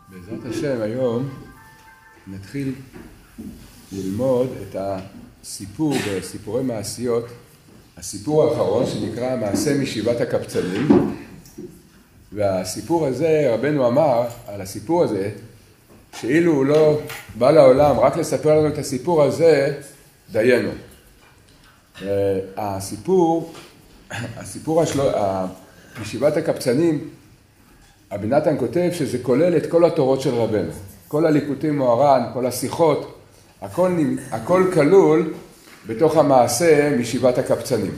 בעזרת השם היום נתחיל ללמוד את הסיפור בסיפורי מעשיות, הסיפור האחרון שנקרא מעשה משבעת הקבצנים. והסיפור הזה, רבנו אמר על הסיפור הזה שאילו הוא לא בא לעולם רק לספר לנו את הסיפור הזה, דיינו. הסיפור משבעת הקבצנים, רבי נתן כותב שזה כולל את כל התורות של רבנו, כל הליקוטים מוהר"ן, כל השיחות, הכל כלול בתוך המעשה משבעת הקבצנים.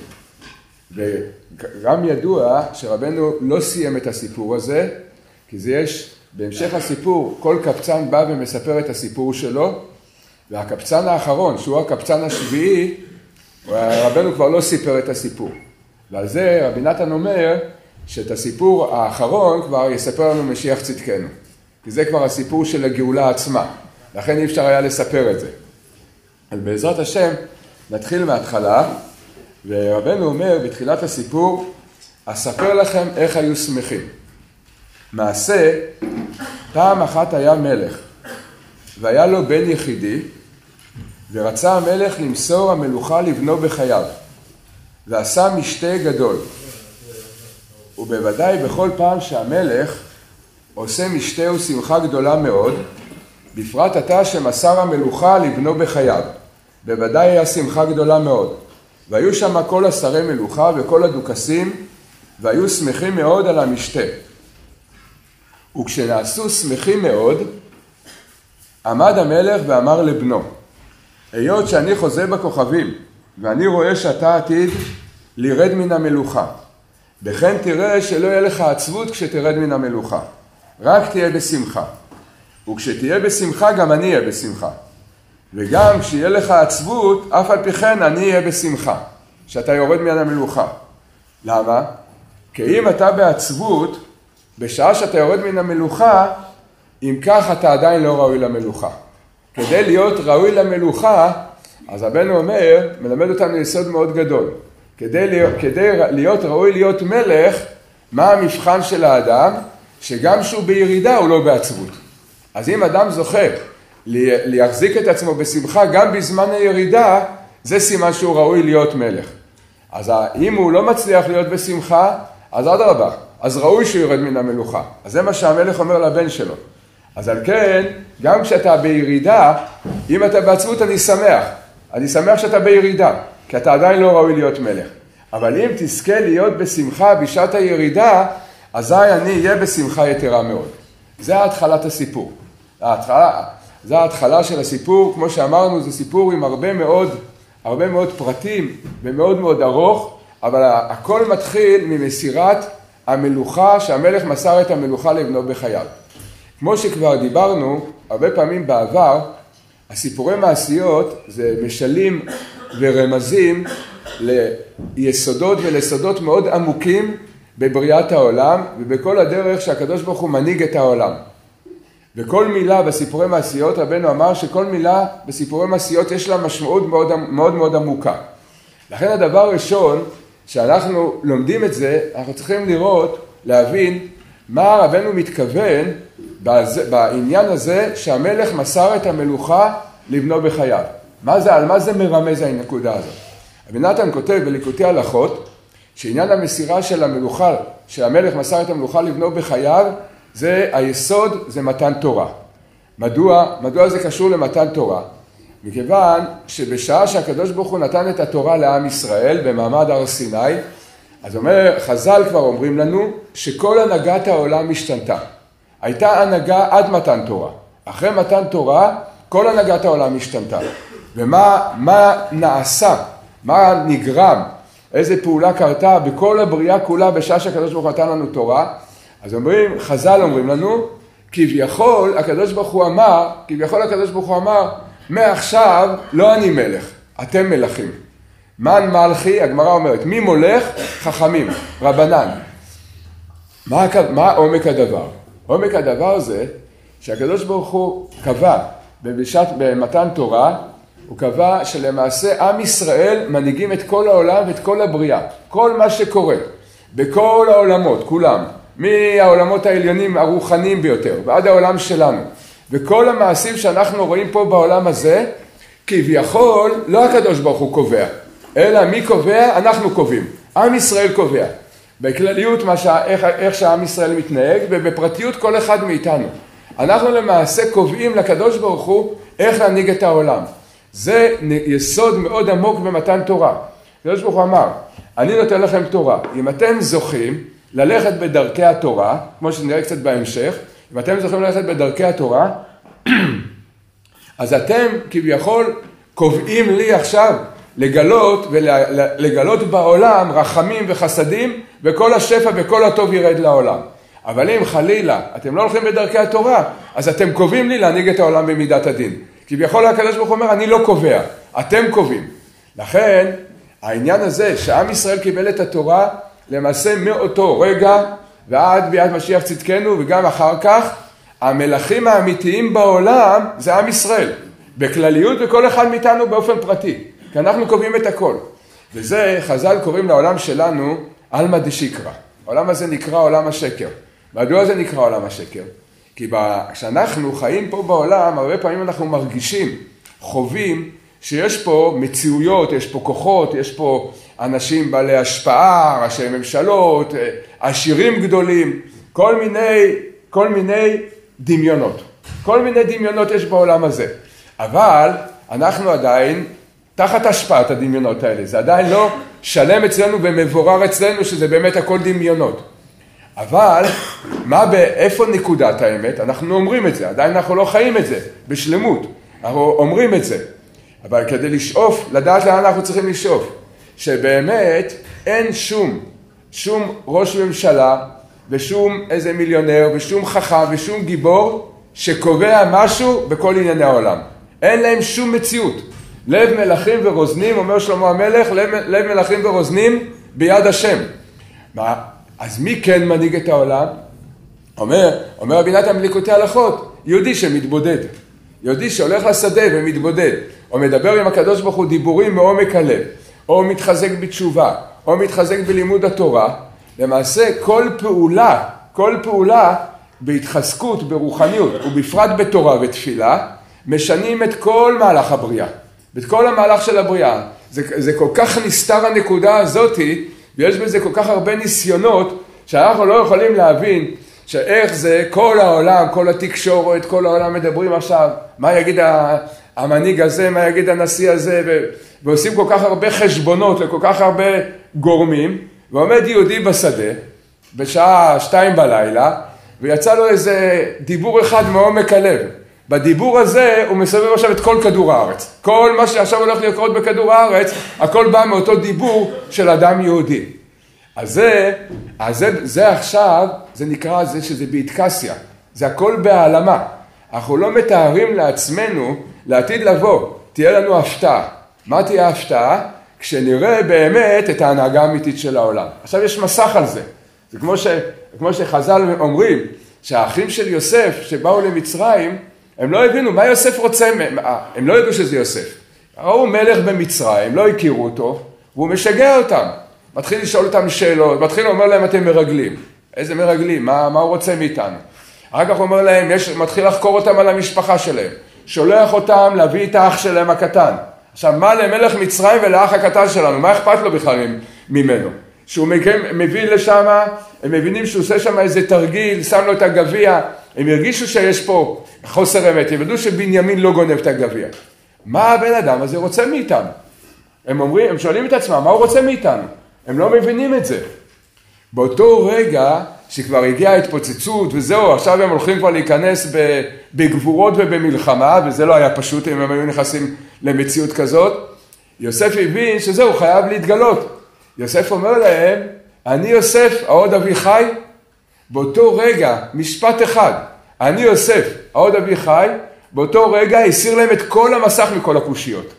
וגם ידוע שרבנו לא סיים את הסיפור הזה, כי זה יש בהמשך הסיפור, כל קבצן בא ומספר את הסיפור שלו, והקבצן האחרון, שהוא הקבצן השביעי, רבנו כבר לא סיפר את הסיפור. ועל זה רבי נתן אומר שאת הסיפור האחרון כבר יספר לנו משיח צדקנו. כי זה כבר הסיפור של הגאולה עצמה. לכן אי אפשר היה לספר את זה. אז בעזרת השם נתחיל מההתחלה, ורבנו אומר בתחילת הסיפור, אספר לכם איך היו שמחים. מעשה, פעם אחת היה מלך, והיה לו בן יחידי, ורצה המלך למסור המלוכה לבנו בחייו, ועשה משתה גדול. ובוודאי בכל פעם שהמלך עושה משתה ושמחה גדולה מאוד, בפרט עתה שמסר המלוכה לבנו בחייו, בוודאי היה שמחה גדולה מאוד. והיו שם כל השרי מלוכה וכל הדוכסים, והיו שמחים מאוד על המשתה. וכשנעשו שמחים מאוד, עמד המלך ואמר לבנו, היות שאני חוזה בכוכבים, ואני רואה שאתה עתיד לרד מן המלוכה, בכן תראה שלא יהיה לך עצבות כשתרד מן המלוכה, רק תהיה בשמחה. וכשתהיה בשמחה גם אני אהיה בשמחה. וגם כשיהיה לך עצבות, אף על פי כן אני אהיה בשמחה, שאתה יורד מן המלוכה. למה? כי אם אתה בעצבות, בשעה שאתה יורד מן המלוכה, אם כך אתה עדיין לא ראוי למלוכה. כדי להיות ראוי למלוכה, אז רבנו אומר, מלמד אותנו יסוד מאוד גדול. כדי להיות ראוי להיות מלך, מה המבחן של האדם? שגם שהוא בירידה הוא לא בעצבות. אז אם אדם זוכה להחזיק את עצמו בשמחה גם בזמן הירידה, זה סימן שהוא ראוי להיות מלך. אז אם הוא לא מצליח להיות בשמחה, אז אדרבה, אז ראוי שהוא ירד מן המלוכה. אז זה מה שהמלך אומר לבן שלו. אז על כן, גם כשאתה בירידה, אם אתה בעצבות אני שמח. אני שמח שאתה בירידה, כי אתה עדיין לא ראוי להיות מלך. אבל אם תזכה להיות בשמחה בשעת הירידה, אזי אני אהיה בשמחה יתרה מאוד. זה התחלת הסיפור. זה ההתחלה של הסיפור, כמו שאמרנו, זה סיפור עם הרבה מאוד פרטים ומאוד מאוד ארוך, אבל הכל מתחיל ממסירת המלוכה, שהמלך מסר את המלוכה לבנו בחייו. כמו שכבר דיברנו הרבה פעמים בעבר, הסיפורי מעשיות זה משלים ורמזים ליסודות ולסודות מאוד עמוקים בבריאת העולם ובכל הדרך שהקדוש ברוך הוא מנהיג את העולם. וכל מילה בסיפורי מעשיות, רבנו אמר שכל מילה בסיפורי מעשיות יש לה משמעות מאוד מאוד עמוקה. לכן הדבר הראשון שאנחנו לומדים את זה, אנחנו צריכים להבין מה רבנו מתכוון בעניין הזה שהמלך מסר את המלוכה לבנו בחייו. על מה זה מרמז הנקודה הזאת? רבי נתן כותב בליקוטי הלכות שעניין המסירה של המלוכה, שהמלך מסר את המלוכה לבנו בחייו, זה היסוד, זה מתן תורה. מדוע זה קשור למתן תורה? מכיוון שבשעה שהקדוש ברוך הוא נתן את התורה לעם ישראל במעמד הר סיני, אז חז"ל כבר אומרים לנו שכל הנהגת העולם השתנתה. הייתה הנהגה עד מתן תורה. אחרי מתן תורה, כל הנהגת העולם השתנתה. ומה נעשה? מה נגרם? איזה פעולה קרתה בכל הבריאה כולה בשעה שהקדוש ברוך הוא נתן לנו תורה? אז חז"ל אומרים לנו, כביכול הקדוש ברוך הוא אמר, מעכשיו לא אני מלך, אתם מלכים. מן מלכי, הגמרא אומרת, מי מולך? חכמים, רבנן. מה עומק הדבר? עומק הדבר זה שהקדוש ברוך הוא קבע במתן תורה, הוא קבע שלמעשה עם ישראל מנהיגים את כל העולם ואת כל הבריאה. כל מה שקורה בכל העולמות, כולם, מהעולמות העליונים הרוחניים ביותר ועד העולם שלנו. וכל המעשים שאנחנו רואים פה בעולם הזה, כביכול לא הקדוש ברוך הוא קובע, אלא מי קובע? אנחנו קובעים. עם ישראל קובע. בכלליות איך שעם ישראל מתנהג, ובפרטיות כל אחד מאיתנו. אנחנו למעשה קובעים לקדוש ברוך הוא איך להנהיג את העולם. זה יסוד מאוד עמוק במתן תורה. הקדוש ברוך הוא אמר, אני נותן לכם תורה. אם אתם זוכים ללכת בדרכי התורה, כמו שנראה קצת בהמשך, אם אתם זוכים ללכת בדרכי התורה, אז אתם כביכול קובעים לי עכשיו לגלות בעולם רחמים וחסדים, וכל השפע וכל הטוב ירד לעולם. אבל אם חלילה אתם לא הולכים בדרכי התורה, אז אתם קובעים לי להנהיג את העולם במידת הדין. כביכול הקדוש ברוך הוא אומר, אני לא קובע, אתם קובעים. לכן העניין הזה שעם ישראל קיבל את התורה, למעשה מאותו רגע ועד ביאת משיח צדקנו, וגם אחר כך, המלכים האמיתיים בעולם זה עם ישראל. בכלליות וכל אחד מאיתנו באופן פרטי. כי אנחנו קובעים את הכל. וזה חז"ל קוראים לעולם שלנו עלמא דשיקרא. העולם הזה נקרא עולם השקר. מדוע זה נקרא עולם השקר? כי כשאנחנו חיים פה בעולם, הרבה פעמים אנחנו מרגישים, חווים, שיש פה מציאויות, יש פה כוחות, יש פה אנשים בעלי השפעה, ראשי ממשלות, עשירים גדולים, כל מיני דמיונות. כל מיני דמיונות יש בעולם הזה. אבל אנחנו עדיין תחת השפעת הדמיונות האלה. זה עדיין לא שלם אצלנו ומבורר אצלנו שזה באמת הכל דמיונות. אבל איפה נקודת האמת? אנחנו אומרים את זה, עדיין אנחנו לא חיים את זה בשלמות. אנחנו אומרים את זה. אבל כדי לשאוף, לדעת לאן אנחנו צריכים לשאוף. שבאמת אין שום ראש ממשלה ושום איזה מיליונר ושום חכם ושום גיבור שקובע משהו בכל ענייני העולם. אין להם שום מציאות. לב מלכים ורוזנים, אומר שלמה המלך, לב מלכים ורוזנים ביד השם. אז מי כן מנהיג את העולם? אומר רבי נתן מליקוטי הלכות, יהודי שמתבודד. יהודי שהולך לשדה ומתבודד, או מדבר עם הקדוש ברוך הוא דיבורים מעומק הלב, או מתחזק בתשובה, או מתחזק בלימוד התורה, למעשה כל פעולה בהתחזקות, ברוחניות, ובפרט בתורה ותפילה, משנים את כל מהלך הבריאה, את כל המהלך של הבריאה. זה כל כך נסתר הנקודה הזאת, ויש בזה כל כך הרבה ניסיונות, שאנחנו לא יכולים להבין שאיך זה כל העולם, כל התקשורת, כל העולם מדברים עכשיו, מה יגיד המנהיג הזה, מה יגיד הנשיא הזה, ועושים כל כך הרבה חשבונות לכל כך הרבה גורמים, ועומד יהודי בשדה, בשעה 2 בלילה, ויצא לו איזה דיבור אחד מעומק הלב. בדיבור הזה הוא מסובב עכשיו את כל כדור הארץ. כל מה שעכשיו הולך לקרות בכדור הארץ, הכל בא מאותו דיבור של אדם יהודי. אז זה עכשיו, זה נקרא זה שזה בהתקסיה. זה הכל בהעלמה. אנחנו לא מתארים לעצמנו לעתיד לבוא. תהיה לנו הפתעה. מה תהיה ההפתעה? כשנראה באמת את ההנהגה האמיתית של העולם. עכשיו יש מסך על זה. זה כמו שחז"ל אומרים, שהאחים של יוסף שבאו למצרים, הם לא הבינו מה יוסף רוצה, הם לא ידעו שזה יוסף. ראו מלך במצרים, לא הכירו אותו, והוא משגע אותם. מתחיל לשאול אותם שאלות, מתחיל לומר להם אתם מרגלים. איזה מרגלים? מה הוא רוצה מאיתנו? אחר כך הוא אומר להם, מתחיל לחקור אותם על המשפחה שלהם. שולח אותם להביא את האח שלהם הקטן. עכשיו, מה למלך מצרים ולאח הקטן שלנו? מה אכפת לו בכלל ממנו? שהוא מביא לשם, הם מבינים שהוא עושה שם איזה תרגיל, שם לו את הגביע, הם הרגישו שיש פה חוסר אמת, הם ידעו שבנימין לא גונב את הגביע. מה הבן אדם הזה רוצה מאיתנו? הם שואלים את עצמם, מה הוא רוצה מאיתנו? הם לא מבינים את זה. באותו רגע שכבר הגיעה התפוצצות וזהו, עכשיו הם הולכים כבר להיכנס בגבורות ובמלחמה, וזה לא היה פשוט אם הם היו נכנסים למציאות כזאת, יוסף הבין שזהו, חייב להתגלות. יוסף אומר להם, אני יוסף, העוד אבי חי, באותו רגע, משפט אחד, אני יוסף, העוד אבי חי, באותו רגע הסיר להם את כל המסך מכל הקושיות.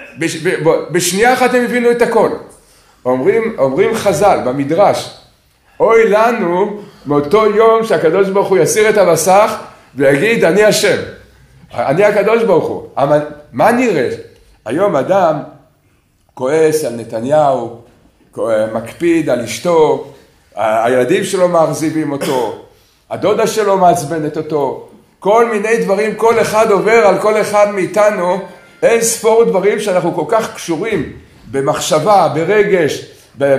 בשנייה אחת הם הבינו את הכל. אומרים חז"ל במדרש, אוי לנו מאותו יום שהקדוש ברוך הוא יסיר את המסך ויגיד אני השם, אני הקדוש ברוך הוא. מה נראה? היום אדם כועס על נתניהו, מקפיד על אשתו, הילדים שלו מאכזבים אותו, הדודה שלו מעצבנת אותו, כל מיני דברים, כל אחד עובר על כל אחד מאיתנו, אין ספור דברים שאנחנו כל כך קשורים במחשבה, ברגש,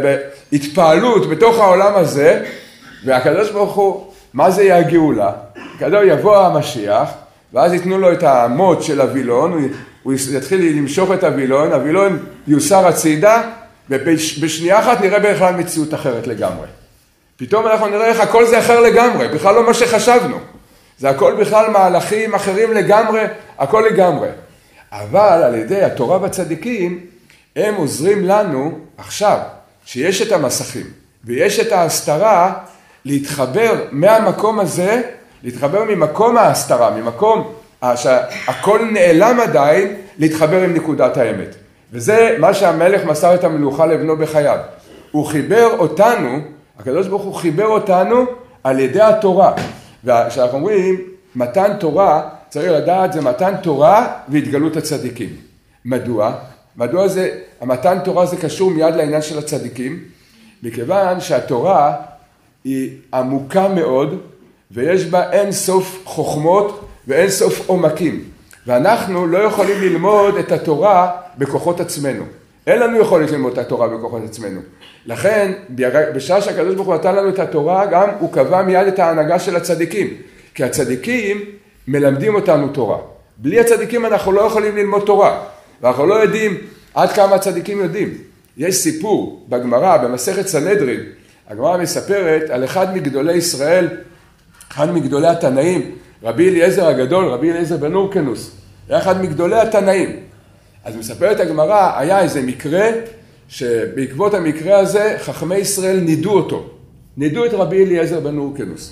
בהתפעלות בתוך העולם הזה, והקדוש ברוך הוא, מה זה יהיה הגאולה? כדור יבוא המשיח, ואז ייתנו לו את המוט של הווילון, הוא יתחיל למשוך את הווילון, הווילון יוסר הצידה, ובשנייה אחת נראה בכלל מציאות אחרת לגמרי. פתאום אנחנו נראה איך הכל זה אחר לגמרי, בכלל לא מה שחשבנו. זה הכל בכלל מהלכים אחרים לגמרי, הכל לגמרי. אבל על ידי התורה והצדיקים, הם עוזרים לנו עכשיו, שיש את המסכים, ויש את ההסתרה, להתחבר מהמקום הזה, להתחבר ממקום ההסתרה, ממקום שהכל נעלם עדיין, להתחבר עם נקודת האמת. וזה מה שהמלך מסר את המלוכה לבנו בחייו. הוא חיבר אותנו, הקדוש ברוך הוא חיבר אותנו על ידי התורה. וכשאנחנו אומרים מתן תורה, צריך לדעת זה מתן תורה והתגלות הצדיקים. מדוע? מדוע זה, המתן תורה זה קשור מיד לעניין של הצדיקים, מכיוון שהתורה היא עמוקה מאוד, ויש בה אין סוף חוכמות ואין סוף עומקים. ואנחנו לא יכולים ללמוד את התורה בכוחות עצמנו. אין לנו יכולת ללמוד את התורה בכוחות עצמנו. לכן, בשעה שהקדוש ברוך הוא נתן לנו את התורה, גם הוא קבע מיד את ההנהגה של הצדיקים. כי הצדיקים מלמדים אותנו תורה. בלי הצדיקים אנחנו לא יכולים ללמוד תורה. ואנחנו לא יודעים עד כמה הצדיקים יודעים. יש סיפור בגמרא, במסכת סנהדרין, הגמרא מספרת על אחד מגדולי ישראל, אחד מגדולי התנאים, רבי אליעזר הגדול, רבי אליעזר בן הורקנוס, היה אחד מגדולי התנאים. אז מספרת הגמרא, היה איזה מקרה, שבעקבות המקרה הזה, חכמי ישראל נידו אותו. נידו את רבי אליעזר בן הורקנוס.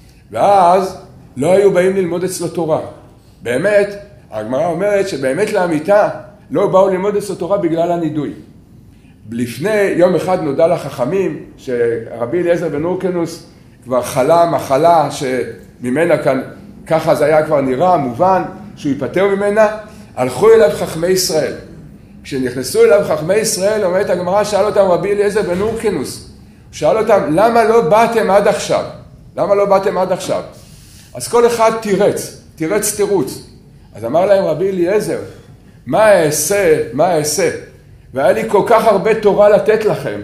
ואז לא היו באים ללמוד אצלו תורה. באמת, הגמרא אומרת שבאמת לאמיתה, לא באו ללמוד אצלו תורה בגלל הנידוי. לפני יום אחד נודע לחכמים, שרבי אליעזר בן הורקנוס כבר חלה מחלה שממנה כאן, ככה זה היה כבר נראה, מובן, שהוא ייפטר ממנה, הלכו אליו חכמי ישראל. כשנכנסו אליו חכמי ישראל, אומרת הגמרא, שאל אותם רבי אליעזר בן הורקנוס, שאל אותם, למה לא באתם עד עכשיו? למה לא באתם עד עכשיו? אז כל אחד תירץ תירוץ. אז אמר להם רבי אליעזר, מה אעשה? והיה לי כל כך הרבה תורה לתת לכם,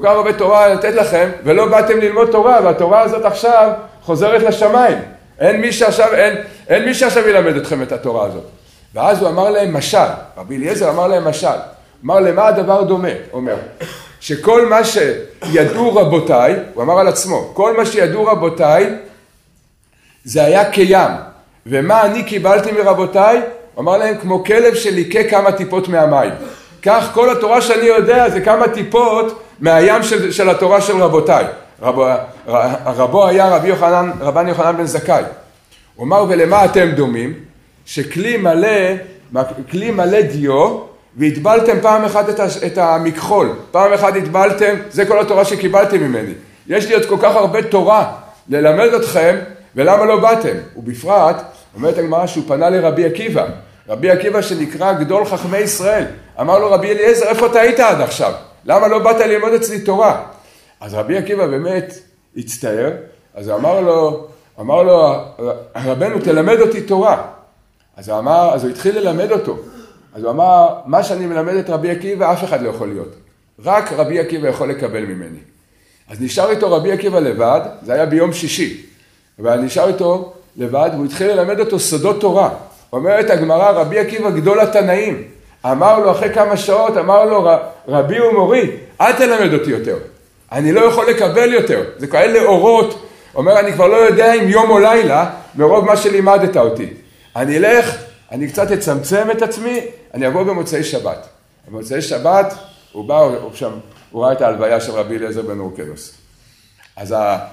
ולא באתם ללמוד תורה, והתורה הזאת עכשיו חוזרת לשמיים. אין מי שעכשיו ילמד אתכם את התורה הזאת. ואז הוא אמר להם משל, רבי אליעזר אמר להם משל, אמר למה הדבר דומה, אומר, שכל מה שידעו רבותיי, הוא אמר על עצמו, כל מה שידעו רבותיי, זה היה קים, ומה אני קיבלתי מרבותיי, הוא אמר להם כמו כלב שליקה כמה טיפות מהמים. כך כל התורה שאני יודע זה כמה טיפות מהים של התורה של רבותיי. רבו היה רבן יוחנן בן זכאי. הוא אמר ולמה אתם דומים? שכלי מלא דיו והטבלתם פעם אחת את המכחול. פעם אחת הטבלתם, זה כל התורה שקיבלתם ממני. יש לי עוד כל כך הרבה תורה ללמד אתכם ולמה לא באתם? ובפרט, אומרת הגמרא שהוא פנה לרבי עקיבא. רבי עקיבא שנקרא גדול חכמי ישראל. אמר לו רבי אליעזר, איפה אתה היית עד עכשיו? למה לא באת ללמוד אצלי תורה? אז רבי עקיבא באמת הצטער, אז אמר לו, רבנו תלמד אותי תורה. אז הוא התחיל ללמד אותו. אז הוא אמר, מה שאני מלמד את רבי עקיבא, אף אחד לא יכול להיות. רק רבי עקיבא יכול לקבל ממני. אז נשאר איתו רבי עקיבא לבד, זה היה ביום שישי. ונשאר איתו לבד, והוא התחיל ללמד אותו סודות תורה. אומרת הגמרא, רבי עקיבא גדול התנאים. אמר לו אחרי כמה שעות, אמר לו, רבי ומורי, אל תלמד אותי יותר. אני לא יכול לקבל יותר. זה כאלה אורות. אומר, אני כבר לא יודע אם יום או לילה, מרוב מה שלימדת אותי. אני קצת אצמצם את עצמי, אני אבוא במוצאי שבת. במוצאי שבת, הוא ראה את ההלוויה של רבי אליעזר בן הורקנוס. אז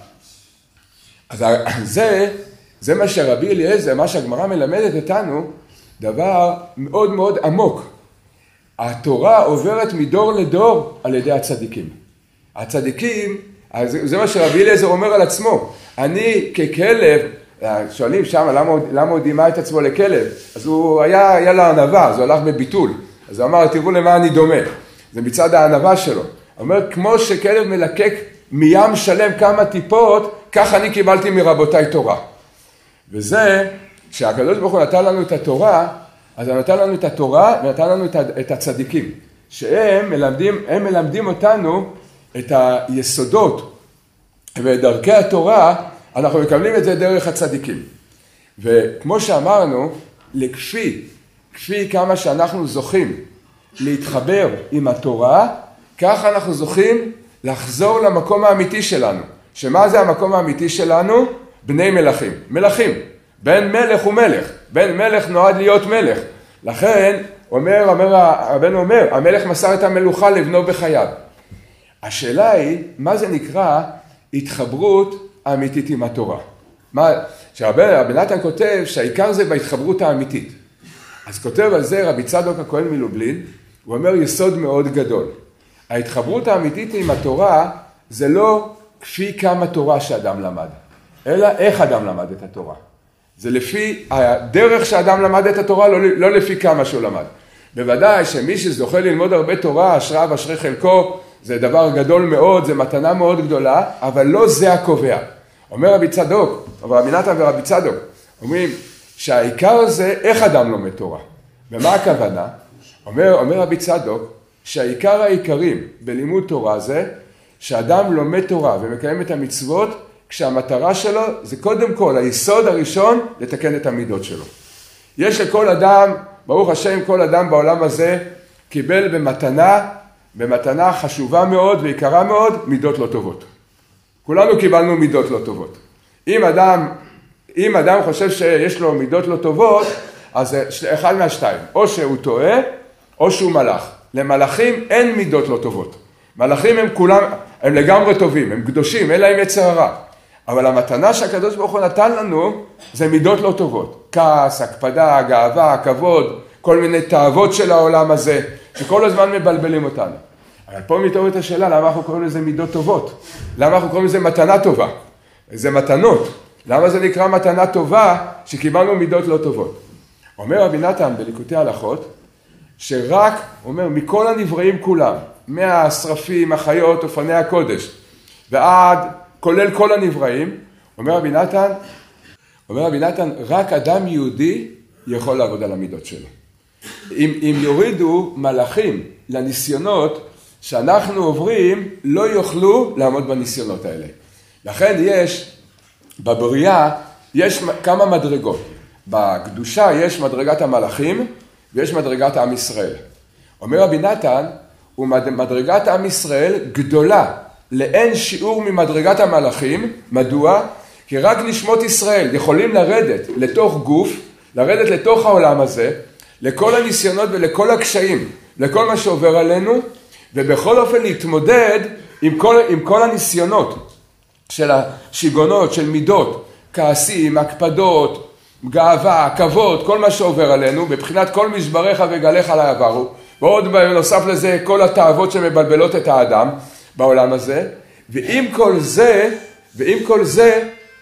זה מה שרבי אליעזר, מה שהגמרא מלמדת אותנו, דבר מאוד מאוד עמוק. התורה עוברת מדור לדור על ידי הצדיקים. הצדיקים, זה מה שרבי אליעזר אומר על עצמו. אני ככלב, שואלים שם למה הוא דימה את עצמו לכלב, אז הוא היה לה ענווה, אז הוא הלך בביטול. אז הוא אמר, תראו למה אני דומה. זה מצד הענווה שלו. הוא אומר, כמו שכלב מלקק מים שלם כמה טיפות, כך אני קיבלתי מרבותיי תורה. וזה, כשהקדוש ברוך הוא נתן לנו את התורה, אז הוא נתן לנו את התורה ונתן לנו את הצדיקים, שהם מלמדים אותנו את היסודות ואת דרכי התורה, אנחנו מקבלים את זה דרך הצדיקים. וכמו שאמרנו, כפי כמה שאנחנו זוכים להתחבר עם התורה, כך אנחנו זוכים לחזור למקום האמיתי שלנו. שמה זה המקום האמיתי שלנו? בני מלכים. מלכים. בן מלך הוא מלך. בן מלך נועד להיות מלך. לכן, רבנו אומר, המלך מסר את המלוכה לבנו בחייו. השאלה היא, מה זה נקרא התחברות אמיתית עם התורה? רבי נתן כותב שהעיקר זה בהתחברות האמיתית. אז כותב על זה רבי צדוק הכהן מלובלין, הוא אומר יסוד מאוד גדול. ההתחברות האמיתית עם התורה זה לא כפי כמה תורה שאדם למד, אלא איך אדם למד את התורה. זה לפי הדרך שאדם למד את התורה, לא לפי כמה שהוא למד. בוודאי שמי שזוכה ללמוד הרבה תורה, אשריו אשרי חלקו, זה דבר גדול מאוד, זה מתנה מאוד גדולה, אבל לא זה הקובע. אומר רבי צדוק, רבי נתן ורבי צדוק, אומרים שהעיקר זה איך אדם לומד תורה. ומה הכוונה? אומר רבי צדוק, שהעיקר העיקרים בלימוד תורה זה שאדם לומד תורה ומקיים את המצוות, כשהמטרה שלו זה קודם כל, היסוד הראשון, לתקן את המידות שלו. יש לכל אדם, ברוך השם, כל אדם בעולם הזה קיבל במתנה חשובה מאוד ויקרה מאוד, מידות לא טובות. כולנו קיבלנו מידות לא טובות. אם אדם חושב שיש לו מידות לא טובות, אז אחד מהשתיים, או שהוא טועה, או שהוא מלאך. למלאכים אין מידות לא טובות. מלאכים הם לגמרי טובים, הם קדושים, אין להם יצר הרע. אבל המתנה שהקדוש ברוך הוא נתן לנו, זה מידות לא טובות. כעס, הקפדה, גאווה, כבוד, כל מיני תאוות של העולם הזה, שכל הזמן מבלבלים אותנו. אבל פה מתעוררת השאלה, למה אנחנו קוראים לזה מידות טובות? למה אנחנו קוראים לזה מתנה טובה? זה מתנות. למה זה נקרא מתנה טובה שקיבלנו מידות לא טובות? אומר רבי נתן בליקוטי הלכות, שרק, אומר, מכל הנבראים כולם, מהשרפים, החיות, אופני הקודש, ועד, כולל כל הנבראים, אומר רבי נתן, רק אדם יהודי יכול לעבוד על המידות שלו. אם יורידו מלאכים לניסיונות שאנחנו עוברים, לא יוכלו לעמוד בניסיונות האלה. לכן בבריאה יש כמה מדרגות. בקדושה יש מדרגת המלאכים ויש מדרגת עם ישראל. אומר רבי נתן, ומדרגת עם ישראל גדולה לאין שיעור ממדרגת המלאכים. מדוע? כי רק נשמות ישראל יכולים לרדת לתוך גוף, לרדת לתוך העולם הזה, לכל הניסיונות ולכל הקשיים, לכל מה שעובר עלינו, ובכל אופן להתמודד עם כל הניסיונות של השיגונות, של מידות, כעסים, הקפדות, גאווה, כבוד, כל מה שעובר עלינו, בבחינת כל משבריך וגליך עלי עברו, ועוד בנוסף לזה כל התאוות שמבלבלות את האדם בעולם הזה, ועם כל זה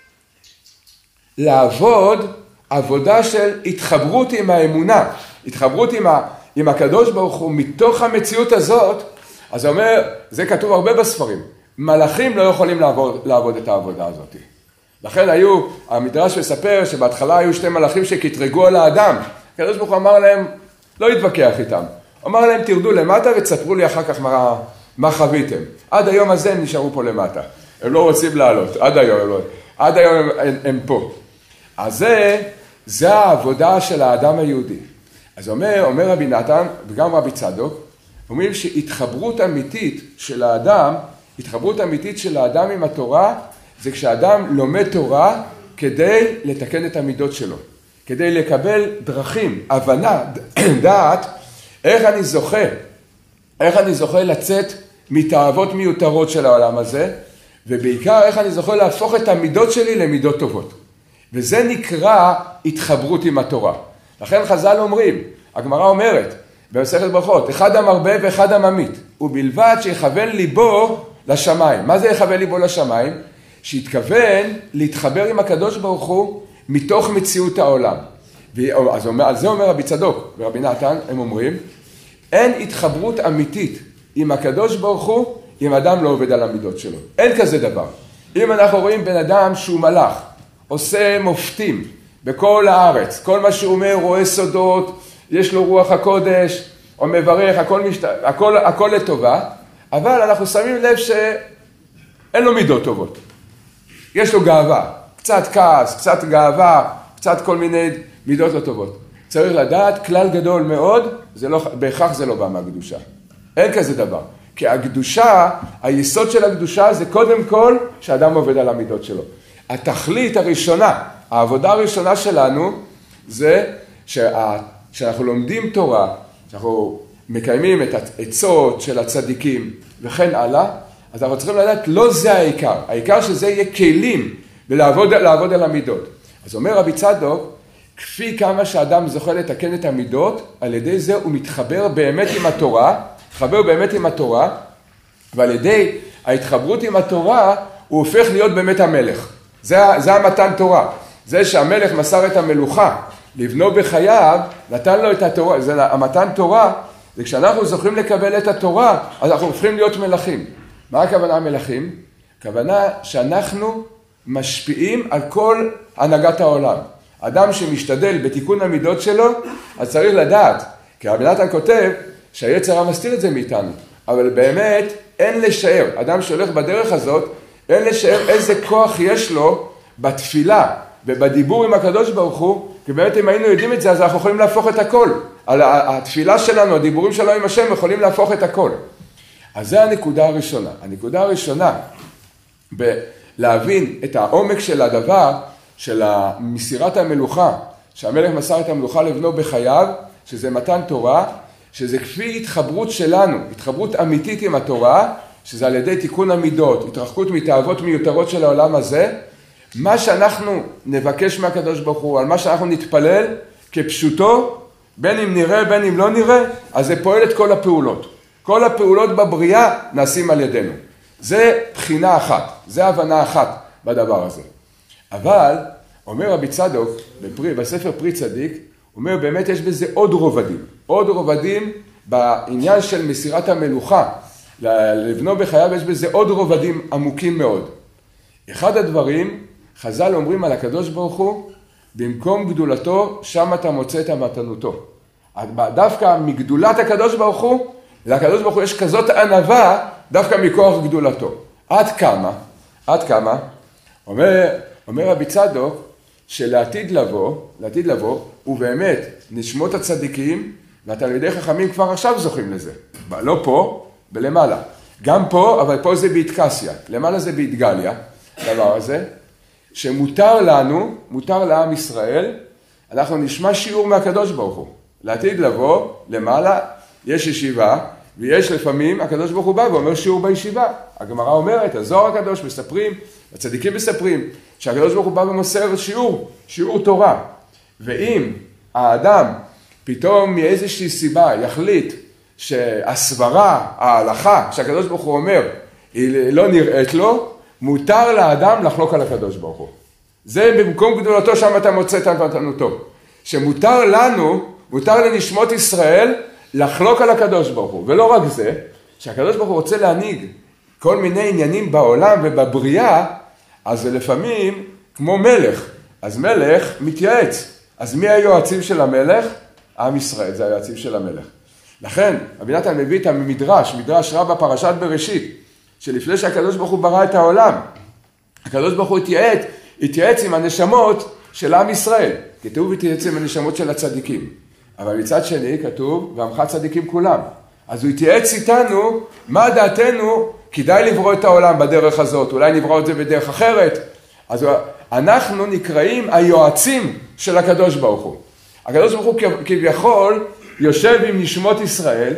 לעבוד עבודה של התחברות עם האמונה, התחברות עם הקדוש ברוך הוא מתוך המציאות הזאת. אז אומר, זה כתוב הרבה בספרים, מלאכים לא יכולים לעבוד את העבודה הזאת. לכן המדרש מספר שבהתחלה היו שתי מלאכים שקטרגו על האדם. הקדוש ברוך הוא אמר להם, לא התווכח איתם. אמר להם, תרדו למטה ותספרו לי אחר כך מה חוויתם. עד היום הזה הם נשארו פה למטה. הם לא רוצים לעלות, עד היום הם פה. אז זה העבודה של האדם היהודי. אז אומר רבי נתן וגם רבי צדוק, אומרים שהתחברות אמיתית של האדם עם התורה, זה כשאדם לומד תורה כדי לתקן את המידות שלו, כדי לקבל דרכים, הבנה, דעת, איך אני זוכה לצאת מתאוות מיותרות של העולם הזה, ובעיקר איך אני זוכה להפוך את המידות שלי למידות טובות. וזה נקרא התחברות עם התורה. לכן חז"ל אומרים, הגמרא אומרת, במסכת ברכות, אחד המרבה ואחד הממית, ובלבד שיכוון ליבו לשמיים. מה זה יכוון ליבו לשמיים? שהתכוון להתחבר עם הקדוש ברוך הוא מתוך מציאות העולם. אז על זה אומר רבי צדוק ורבי נתן, הם אומרים, אין התחברות אמיתית עם הקדוש ברוך הוא, אם אדם לא עובד על המידות שלו. אין כזה דבר. אם אנחנו רואים בן אדם שהוא מלאך, עושה מופתים בכל הארץ, כל מה שהוא אומר, רואה סודות, יש לו רוח הקודש, או מברך, הכל לטובה, אבל אנחנו שמים לב שאין לו מידות טובות. יש לו גאווה, קצת כעס, קצת גאווה, קצת כל מיני מידות לא טובות. צריך לדעת, כלל גדול מאוד, בהכרח זה לא בא מהקדושה. אין כזה דבר. כי הקדושה, היסוד של הקדושה זה קודם כל שאדם עובד על המידות שלו. התכלית הראשונה, העבודה הראשונה שלנו, זה שאנחנו לומדים תורה, שאנחנו מקיימים את העצות של הצדיקים וכן הלאה, אז אנחנו צריכים לדעת, לא זה העיקר. העיקר שזה יהיה כלים ולעבוד על המידות. אז אומר רבי צדוק, כפי כמה שאדם זוכה לתקן את המידות, על ידי זה הוא מתחבר באמת עם התורה, ועל ידי ההתחברות עם התורה, הוא הופך להיות באמת המלך. זה המתן תורה. זה שהמלך מסר את המלוכה לבנו בחייו, נתן לו את התורה. זה המתן תורה, וכשאנחנו זוכים לקבל את התורה, אז אנחנו הופכים להיות מלכים. מה הכוונה מלכים? הכוונה שאנחנו משפיעים על כל הנהגת העולם. אדם שמשתדל בתיקון המידות שלו, אז צריך לדעת, כי רבי נתן כותב שהיצר הרע מסתיר את זה מאיתנו, אבל באמת אין לשער, אדם שהולך בדרך הזאת, אין לשער איזה כוח יש לו בתפילה ובדיבור עם הקדוש ברוך הוא, כי באמת אם היינו יודעים את זה, אז אנחנו יכולים להפוך את הכל. התפילה שלנו, הדיבורים שלנו עם השם, יכולים להפוך את הכל. אז זה הנקודה הראשונה. הנקודה הראשונה, להבין את העומק של הדבר, של מסירת המלוכה, שהמלך מסר את המלוכה לבנו בחייו, שזה מתן תורה, שזה כפי התחברות שלנו, התחברות אמיתית עם התורה, שזה על ידי תיקון המידות, התרחקות מתאוות מיותרות של העולם הזה, מה שאנחנו נבקש מהקדוש ברוך הוא, על מה שאנחנו נתפלל כפשוטו, בין אם נראה, בין אם לא נראה, אז זה פועל את כל הפעולות. כל הפעולות בבריאה נעשים על ידינו. זה בחינה אחת, זה הבנה אחת בדבר הזה. אבל, אומר רבי צדוק, בספר פרי צדיק, הוא אומר באמת יש בזה עוד רובדים בעניין של מסירת המלוכה, לבנו בחייו יש בזה עוד רובדים עמוקים מאוד. אחד הדברים, חז"ל אומרים על הקדוש ברוך הוא, במקום גדולתו, שם אתה מוצא את מתנותו. דווקא מגדולת הקדוש ברוך הוא, לקדוש ברוך הוא יש כזאת ענווה, דווקא מכוח גדולתו. עד כמה? אומר רבי צדוק, שלעתיד לבוא, הוא באמת נשמות הצדיקים, והתלמידי חכמים כבר עכשיו זוכים לזה. לא פה, בלמעלה. גם פה, אבל פה זה בהתקסיה. למעלה זה בהתגליה, דבר הזה, שמותר לנו, מותר לעם ישראל, אנחנו נשמע שיעור מהקדוש ברוך הוא. לעתיד לבוא, למעלה, יש ישיבה, ויש לפעמים, הקדוש ברוך הוא בא ואומר שיעור בישיבה. הגמרא אומרת, הזוהר הקדוש מספרים, הצדיקים מספרים, שהקדוש ברוך הוא בא ומוסר שיעור תורה. ואם האדם פתאום מאיזושהי סיבה יחליט שהסברה, ההלכה, שהקדוש ברוך הוא אומר, היא לא נראית לו, מותר לאדם לחלוק על הקדוש ברוך הוא. זה במקום גדולתו שם אתה מוצא את מתנותו. שמותר לנו, מותר לנשמות ישראל, לחלוק על הקדוש ברוך הוא. ולא רק זה, שהקדוש ברוך הוא רוצה להנהיג כל מיני עניינים בעולם ובבריאה, אז זה לפעמים כמו מלך. אז מלך מתייעץ. אז מי היועצים של המלך? עם ישראל, זה היועצים של המלך. לכן, רבי נתן מביא את המדרש, מדרש רבה פרשת בראשית, שלפני שהקדוש ברוך הוא ברא את העולם, הקדוש ברוך הוא התייעץ עם הנשמות של עם ישראל. כתוב התייעץ עם הנשמות של הצדיקים. אבל מצד שני כתוב, ועמך צדיקים כולם. אז הוא התייעץ איתנו, מה דעתנו, כדאי לברוא את העולם בדרך הזאת, אולי נברוא את זה בדרך אחרת. אז אנחנו נקראים היועצים של הקדוש ברוך הוא. הקדוש ברוך הוא כביכול יושב עם נשמות ישראל,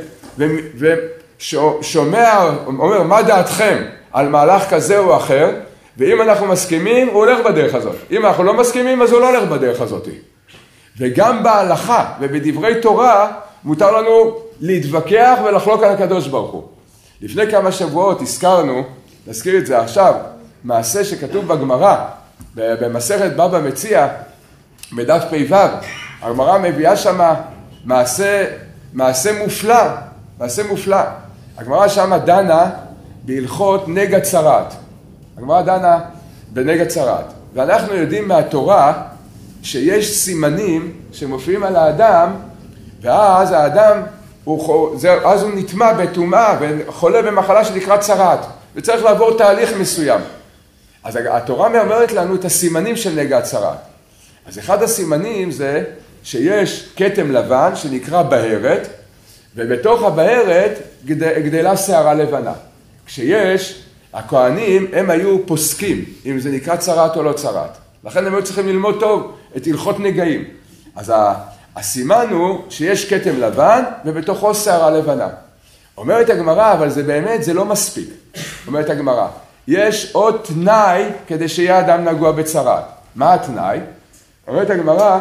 ושומע, אומר, מה דעתכם על מהלך כזה או אחר, ואם אנחנו מסכימים, הוא הולך בדרך הזאת. אם אנחנו לא מסכימים, אז הוא לא הולך בדרך הזאת. וגם בהלכה ובדברי תורה, מותר לנו להתווכח ולחלוק על הקדוש ברוך הוא. לפני כמה שבועות נזכיר את זה עכשיו, מעשה שכתוב בגמרא, במסכת בבא מציעא, בדף פ"ו, הגמרא מביאה שם מעשה מופלא. הגמרא שם דנה בהלכות נגע צרת. הגמרא דנה בנגע צרת. ואנחנו יודעים מהתורה שיש סימנים שמופיעים על האדם, ואז האדם, אז הוא נטמע בטומאה וחולה במחלה שנקרא צרת, וצריך לעבור תהליך מסוים. אז התורה אומרת לנו את הסימנים של נגע צרת. אז אחד הסימנים זה שיש כתם לבן שנקרא בהרת, ובתוך הבהרת גדלה שערה לבנה. כשיש, הכהנים הם היו פוסקים אם זה נקרא צרת או לא צרת. לכן הם היו צריכים ללמוד טוב את הלכות נגעים. אז הסימן הוא שיש כתם לבן ובתוכו שערה לבנה. אומרת הגמרא, אבל זה באמת, זה לא מספיק. אומרת הגמרא, יש עוד תנאי כדי שיהיה אדם נגוע בצרת. מה התנאי? אומרת הגמרא,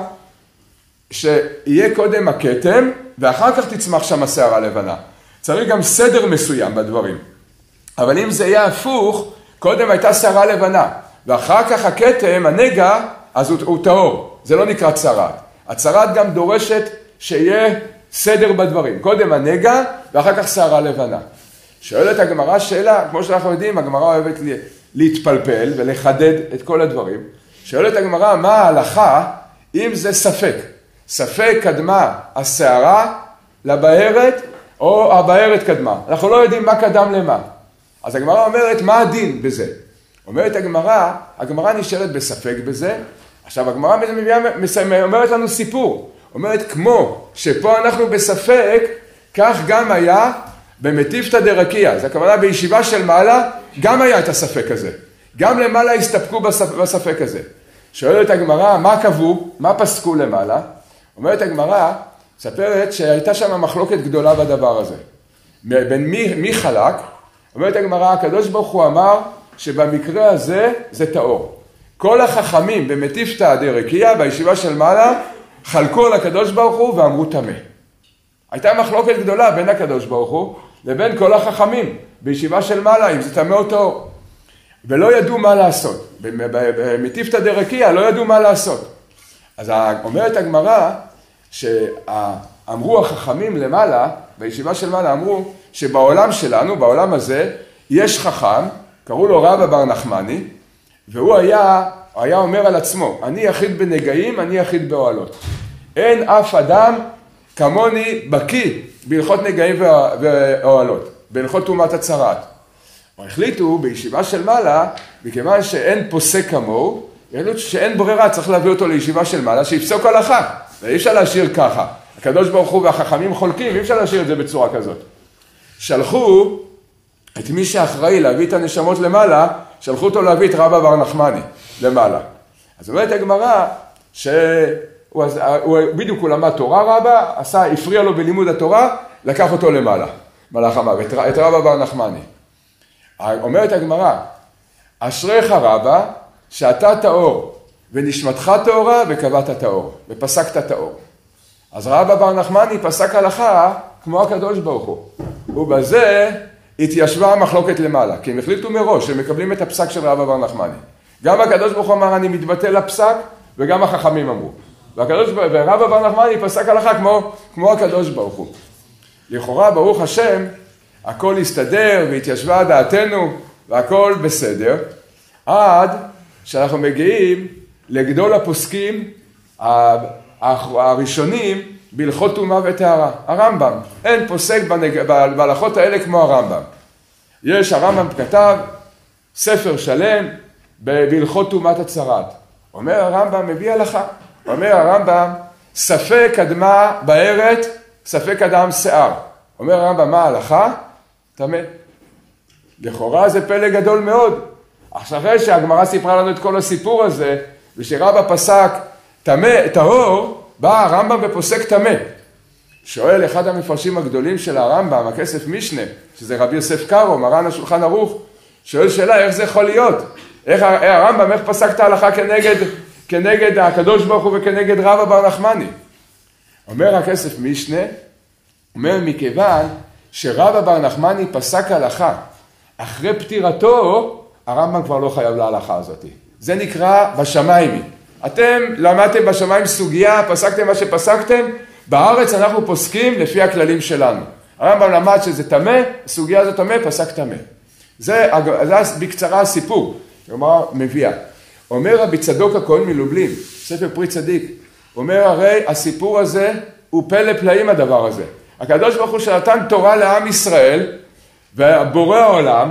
שיהיה קודם הכתם ואחר כך תצמח שם השערה לבנה. צריך גם סדר מסוים בדברים. אבל אם זה יהיה הפוך, קודם הייתה שערה לבנה ואחר כך הכתם, הנגע, אז הוא טהור. זה לא נקרא צרת. הצרת גם דורשת שיהיה סדר בדברים. קודם הנגע ואחר כך שערה לבנה. שואלת הגמרא שאלה, כמו שאנחנו יודעים, הגמרא אוהבת להתפלפל ולחדד את כל הדברים. שואלת הגמרא, מה ההלכה אם זה ספק? ספק קדמה השערה לבהרת או הבהרת קדמה. אנחנו לא יודעים מה קדם למה. אז הגמרא אומרת, מה הדין בזה? אומרת הגמרא נשארת בספק בזה. עכשיו הגמרא אומרת לנו סיפור. אומרת, כמו שפה אנחנו בספק, כך גם היה במטיפתא דרקיע. זה הכוונה בישיבה של מעלה, גם היה את הספק הזה. גם למעלה הסתפקו בספק הזה. שואלת הגמרא, מה קבעו? מה פסקו למעלה? אומרת הגמרא, ספרת שהייתה שם מחלוקת גדולה בדבר הזה. בין מי חלק? אומרת הגמרא, הקדוש ברוך הוא אמר שבמקרה הזה זה טהור. כל החכמים במטיפתא דרקיע, בישיבה של מעלה, חלקו על הקדוש ברוך הוא ואמרו טמא. הייתה מחלוקת גדולה בין הקדוש ברוך הוא לבין כל החכמים בישיבה של מעלה, אם זה טמא או טהור. ולא ידעו מה לעשות. במטיפתא דרקיע לא ידעו מה לעשות. אז אומרת הגמרא שאמרו החכמים למעלה, בישיבה של מעלה אמרו שבעולם שלנו, בעולם הזה, יש חכם, קראו לו רבא בר נחמני, והוא היה אומר על עצמו, אני יחיד בנגעים, אני יחיד באוהלות. אין אף אדם כמוני בקיא בהלכות נגעים ואוהלות, בהלכות טומאת הצרת. החליטו בישיבה של מעלה, מכיוון שאין פוסק כמוהו, החליטו שאין ברירה, צריך להביא אותו לישיבה של מעלה, שיפסוק הלכה. ואי אפשר להשאיר ככה. הקדוש ברוך הוא והחכמים חולקים, אי אפשר להשאיר את זה בצורה כזאת. שלחו את מי שאחראי להביא את הנשמות למעלה, שלחו אותו להביא את רבא בר נחמני למעלה. אז אומרת הגמרא שהוא בדיוק הוא למד תורה רבא, הפריע לו בלימוד התורה, לקח אותו למעלה, מלאך המוות, את רבא בר נחמני. אומרת הגמרא, אשריך רבא שאתה טהור ונשמתך טהורה וקבעת טהור ופסקת טהור. אז רבא בר נחמני פסק הלכה כמו הקדוש ברוך הוא. ובזה התיישבה המחלוקת למעלה, כי הם החליטו מראש שהם מקבלים את הפסק של רבא בר נחמני. גם הקדוש ברוך הוא אמר אני מתבטל לפסק, וגם החכמים אמרו. ורבא בר נחמני פסק הלכה כמו הקדוש ברוך הוא. לכאורה ברוך השם הכל הסתדר והתיישבה דעתנו והכל בסדר, עד שאנחנו מגיעים לגדול הפוסקים הראשונים בהלכות טומאה וטהרה, הרמב"ם. אין פוסק בהלכות האלה כמו הרמב"ם. הרמב"ם כתב ספר שלם בהלכות טומאת הצרת. אומר הרמב"ם, מביא הלכה. אומר הרמב"ם, ספק קדמה בהרת, ספק קדם שיער. אומר הרמב"ם, מה ההלכה? טמא. לכאורה זה פלא גדול מאוד. אחרי שהגמרא סיפרה לנו את כל הסיפור הזה, ושרבא פסק טהור, בא הרמב"ם ופוסק טמא. שואל אחד המפרשים הגדולים של הרמב"ם, הכסף משנה, שזה רבי יוסף קארו, מרן השולחן ערוך, שואל שאלה, איך זה יכול להיות? הרמב"ם, איך פסק את ההלכה כנגד הקדוש ברוך הוא וכנגד רבא בר נחמני? אומר הכסף משנה, אומר מכיוון שרבא בר נחמני פסק הלכה, אחרי פטירתו, הרמב"ם כבר לא חייב להלכה הזאת. זה נקרא בשמיים. אתם למדתם בשמיים סוגיה, פסקתם מה שפסקתם, בארץ אנחנו פוסקים לפי הכללים שלנו. הרמב"ם למד שזה טמא, הסוגיה הזאת טמא, פסק טמא. זה בקצרה הסיפור, כלומר מביאה. אומר רבי צדוק הכהן מלובלין, ספר פרי צדיק, אומר הרי הסיפור הזה הוא פלא פלאים הדבר הזה. הקדוש ברוך הוא שנתן תורה לעם ישראל, ובורא העולם,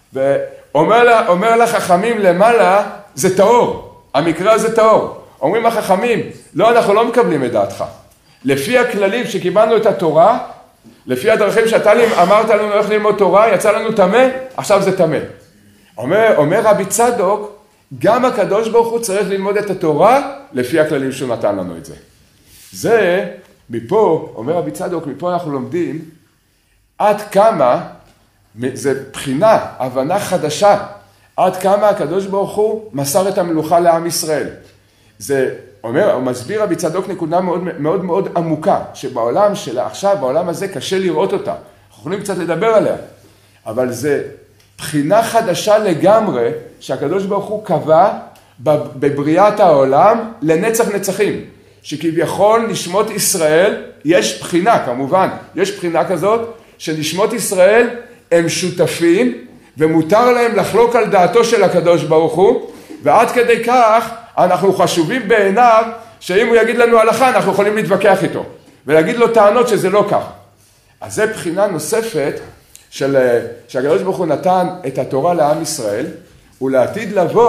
ואומר לחכמים למעלה, זה טהור, המקרה הזה טהור. אומרים החכמים, לא, אנחנו לא מקבלים את דעתך. לפי הכללים שקיבלנו את התורה, לפי הדרכים שאתה אמרת לנו איך ללמוד תורה, יצא לנו טמא, עכשיו זה טמא. אומר רבי צדוק, גם הקדוש ברוך הוא צריך ללמוד את התורה, לפי הכללים שהוא נתן לנו את זה. זה, מפה, אומר רבי צדוק, מפה אנחנו לומדים, עד כמה, זה בחינה, הבנה חדשה, עד כמה הקדוש ברוך הוא מסר את המלוכה לעם ישראל. זה אומר, הוא מסביר רבי צדוק נקודה מאוד מאוד מאוד עמוקה, שבעולם שלה עכשיו, בעולם הזה קשה לראות אותה. אנחנו יכולים קצת לדבר עליה, אבל זה בחינה חדשה לגמרי, שהקדוש ברוך הוא קבע בבריאת העולם לנצח נצחים. שכביכול נשמות ישראל, יש בחינה כמובן, יש בחינה כזאת, שנשמות ישראל הם שותפים, ומותר להם לחלוק על דעתו של הקדוש ברוך הוא, ועד כדי כך אנחנו חשובים בעיניו, שאם הוא יגיד לנו הלכה, אנחנו יכולים להתווכח איתו, ולהגיד לו טענות שזה לא כך. אז זה בחינה נוספת, שהקדוש ברוך הוא נתן את התורה לעם ישראל, ולעתיד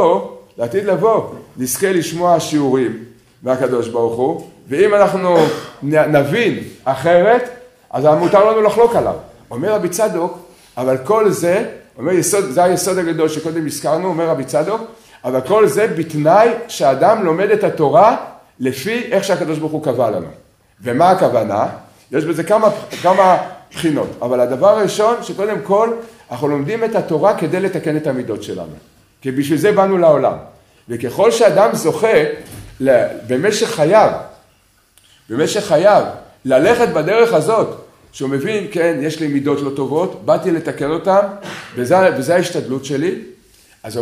לבוא, נזכה לשמוע שיעורים מהקדוש ברוך הוא, ואם אנחנו נבין אחרת, אז מותר לנו לחלוק עליו. אומר רבי צדוק, אבל כל זה, זה היסוד הגדול שקודם הזכרנו, אומר רבי צדוק, אבל כל זה בתנאי שהאדם לומד את התורה לפי איך שהקדוש ברוך הוא קבע לנו. ומה הכוונה? יש בזה כמה בחינות, אבל הדבר הראשון שקודם כל אנחנו לומדים את התורה כדי לתקן את המידות שלנו, כי בשביל זה באנו לעולם. וככל שאדם זוכה במשך חייו ללכת בדרך הזאת, שהוא מבין, כן, יש לי מידות לא טובות, באתי לתקן אותם, וזה ההשתדלות שלי. אז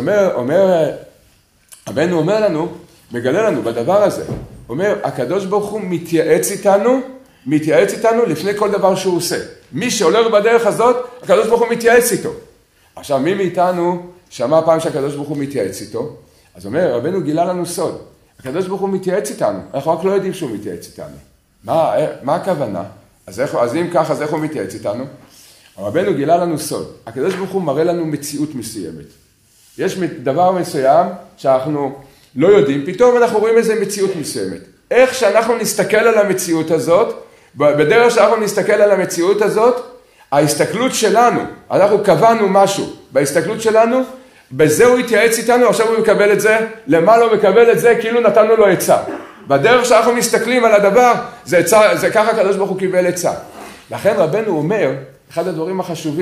רבנו אומר לנו, מגלה לנו בדבר הזה, אומר, הקדוש ברוך הוא מתייעץ איתנו לפני כל דבר שהוא עושה. מי שהולך בדרך הזאת, הקדוש ברוך הוא מתייעץ איתו. עכשיו, מי מאיתנו שמע פעם שהקדוש ברוך הוא מתייעץ איתו? אז אומר, רבנו גילה לנו סוד. הקדוש ברוך הוא מתייעץ איתנו, אנחנו רק לא יודעים שהוא מתייעץ איתנו. מה הכוונה? אז אם כך, אז איך הוא מתייעץ איתנו? רבנו גילה לנו סוד. הקדוש ברוך הוא מראה לנו מציאות מסוימת. יש דבר מסוים שאנחנו לא יודעים, פתאום אנחנו רואים איזה מציאות מסוימת. איך שאנחנו נסתכל על המציאות הזאת, בדרך שאנחנו נסתכל על המציאות הזאת, ההסתכלות שלנו, אנחנו קבענו משהו, בהסתכלות שלנו, בזה הוא התייעץ איתנו, עכשיו הוא מקבל את זה, למה לא מקבל את זה, כאילו נתנו לו עצה. בדרך שאנחנו מסתכלים על הדבר, זה ככה הקדוש ברוך הוא קיבל עצה. לכן רבנו אומר, אחד הדברים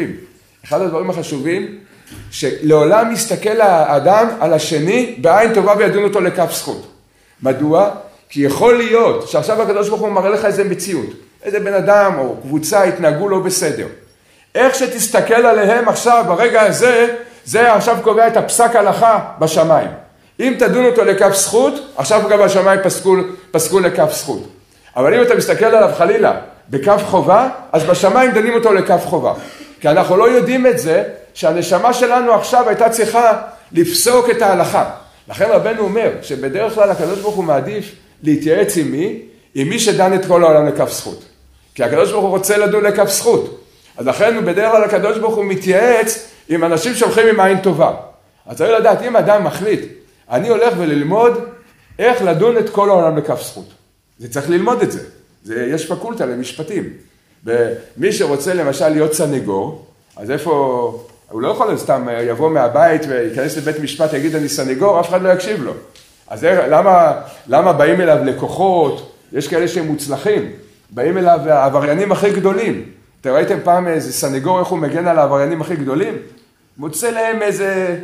החשובים, שלעולם מסתכל האדם על השני בעין טובה וידון אותו לכף זכות. מדוע? כי יכול להיות שעכשיו הקדוש ברוך הוא מראה לך איזה מציאות, איזה בן אדם או קבוצה התנהגו לא בסדר. איך שתסתכל עליהם עכשיו ברגע הזה, זה עכשיו קובע את הפסק הלכה בשמיים. אם תדון אותו לכף זכות, עכשיו גם בשמיים פסקו לכף זכות. אבל אם אתה מסתכל עליו חלילה בכף חובה, אז בשמיים דנים אותו לכף חובה. כי אנחנו לא יודעים את זה, שהנשמה שלנו עכשיו הייתה צריכה לפסוק את ההלכה. לכן רבנו אומר שבדרך כלל הקדוש ברוך הוא מעדיף להתייעץ עם מי שדן את כל העולם לכף זכות. כי הקדוש ברוך הוא רוצה לדון לכף זכות. אז לכן בדרך כלל הקדוש ברוך הוא מתייעץ עם אנשים שהולכים עם עין טובה. אז צריך לדעת, אם אדם מחליט, אני הולך וללמוד איך לדון את כל העולם לכף זכות. זה צריך ללמוד את זה. יש פקולטה למשפטים. ומי שרוצה למשל להיות סנגור, אז איפה, הוא לא יכול סתם יבוא מהבית וייכנס לבית משפט, יגיד אני סנגור, אף אחד לא יקשיב לו. אז למה באים אליו לקוחות, יש כאלה שהם מוצלחים, באים אליו העבריינים הכי גדולים. אתם ראיתם פעם איזה סנגור איך הוא מגן על העבריינים הכי גדולים? מוצא להם איזה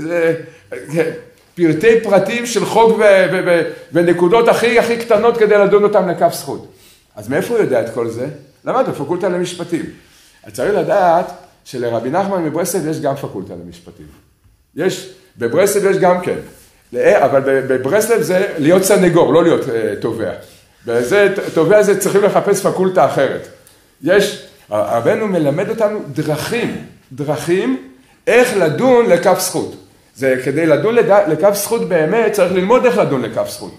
פרטי פרטים של חוק ונקודות הכי קטנות כדי לדון אותם לכף זכות. אז מאיפה הוא יודע את כל זה? למד בפקולטה למשפטים. אז צריך לדעת שלרבי נחמן מברסלב יש גם פקולטה למשפטים. בברסלב יש גם כן. אבל בברסלב זה להיות סנגור, לא להיות תובע. תובע זה צריכים לחפש פקולטה אחרת. רבנו מלמד אותנו דרכים איך לדון לכף זכות. זה כדי לדון לכף זכות באמת, צריך ללמוד איך לדון לכף זכות.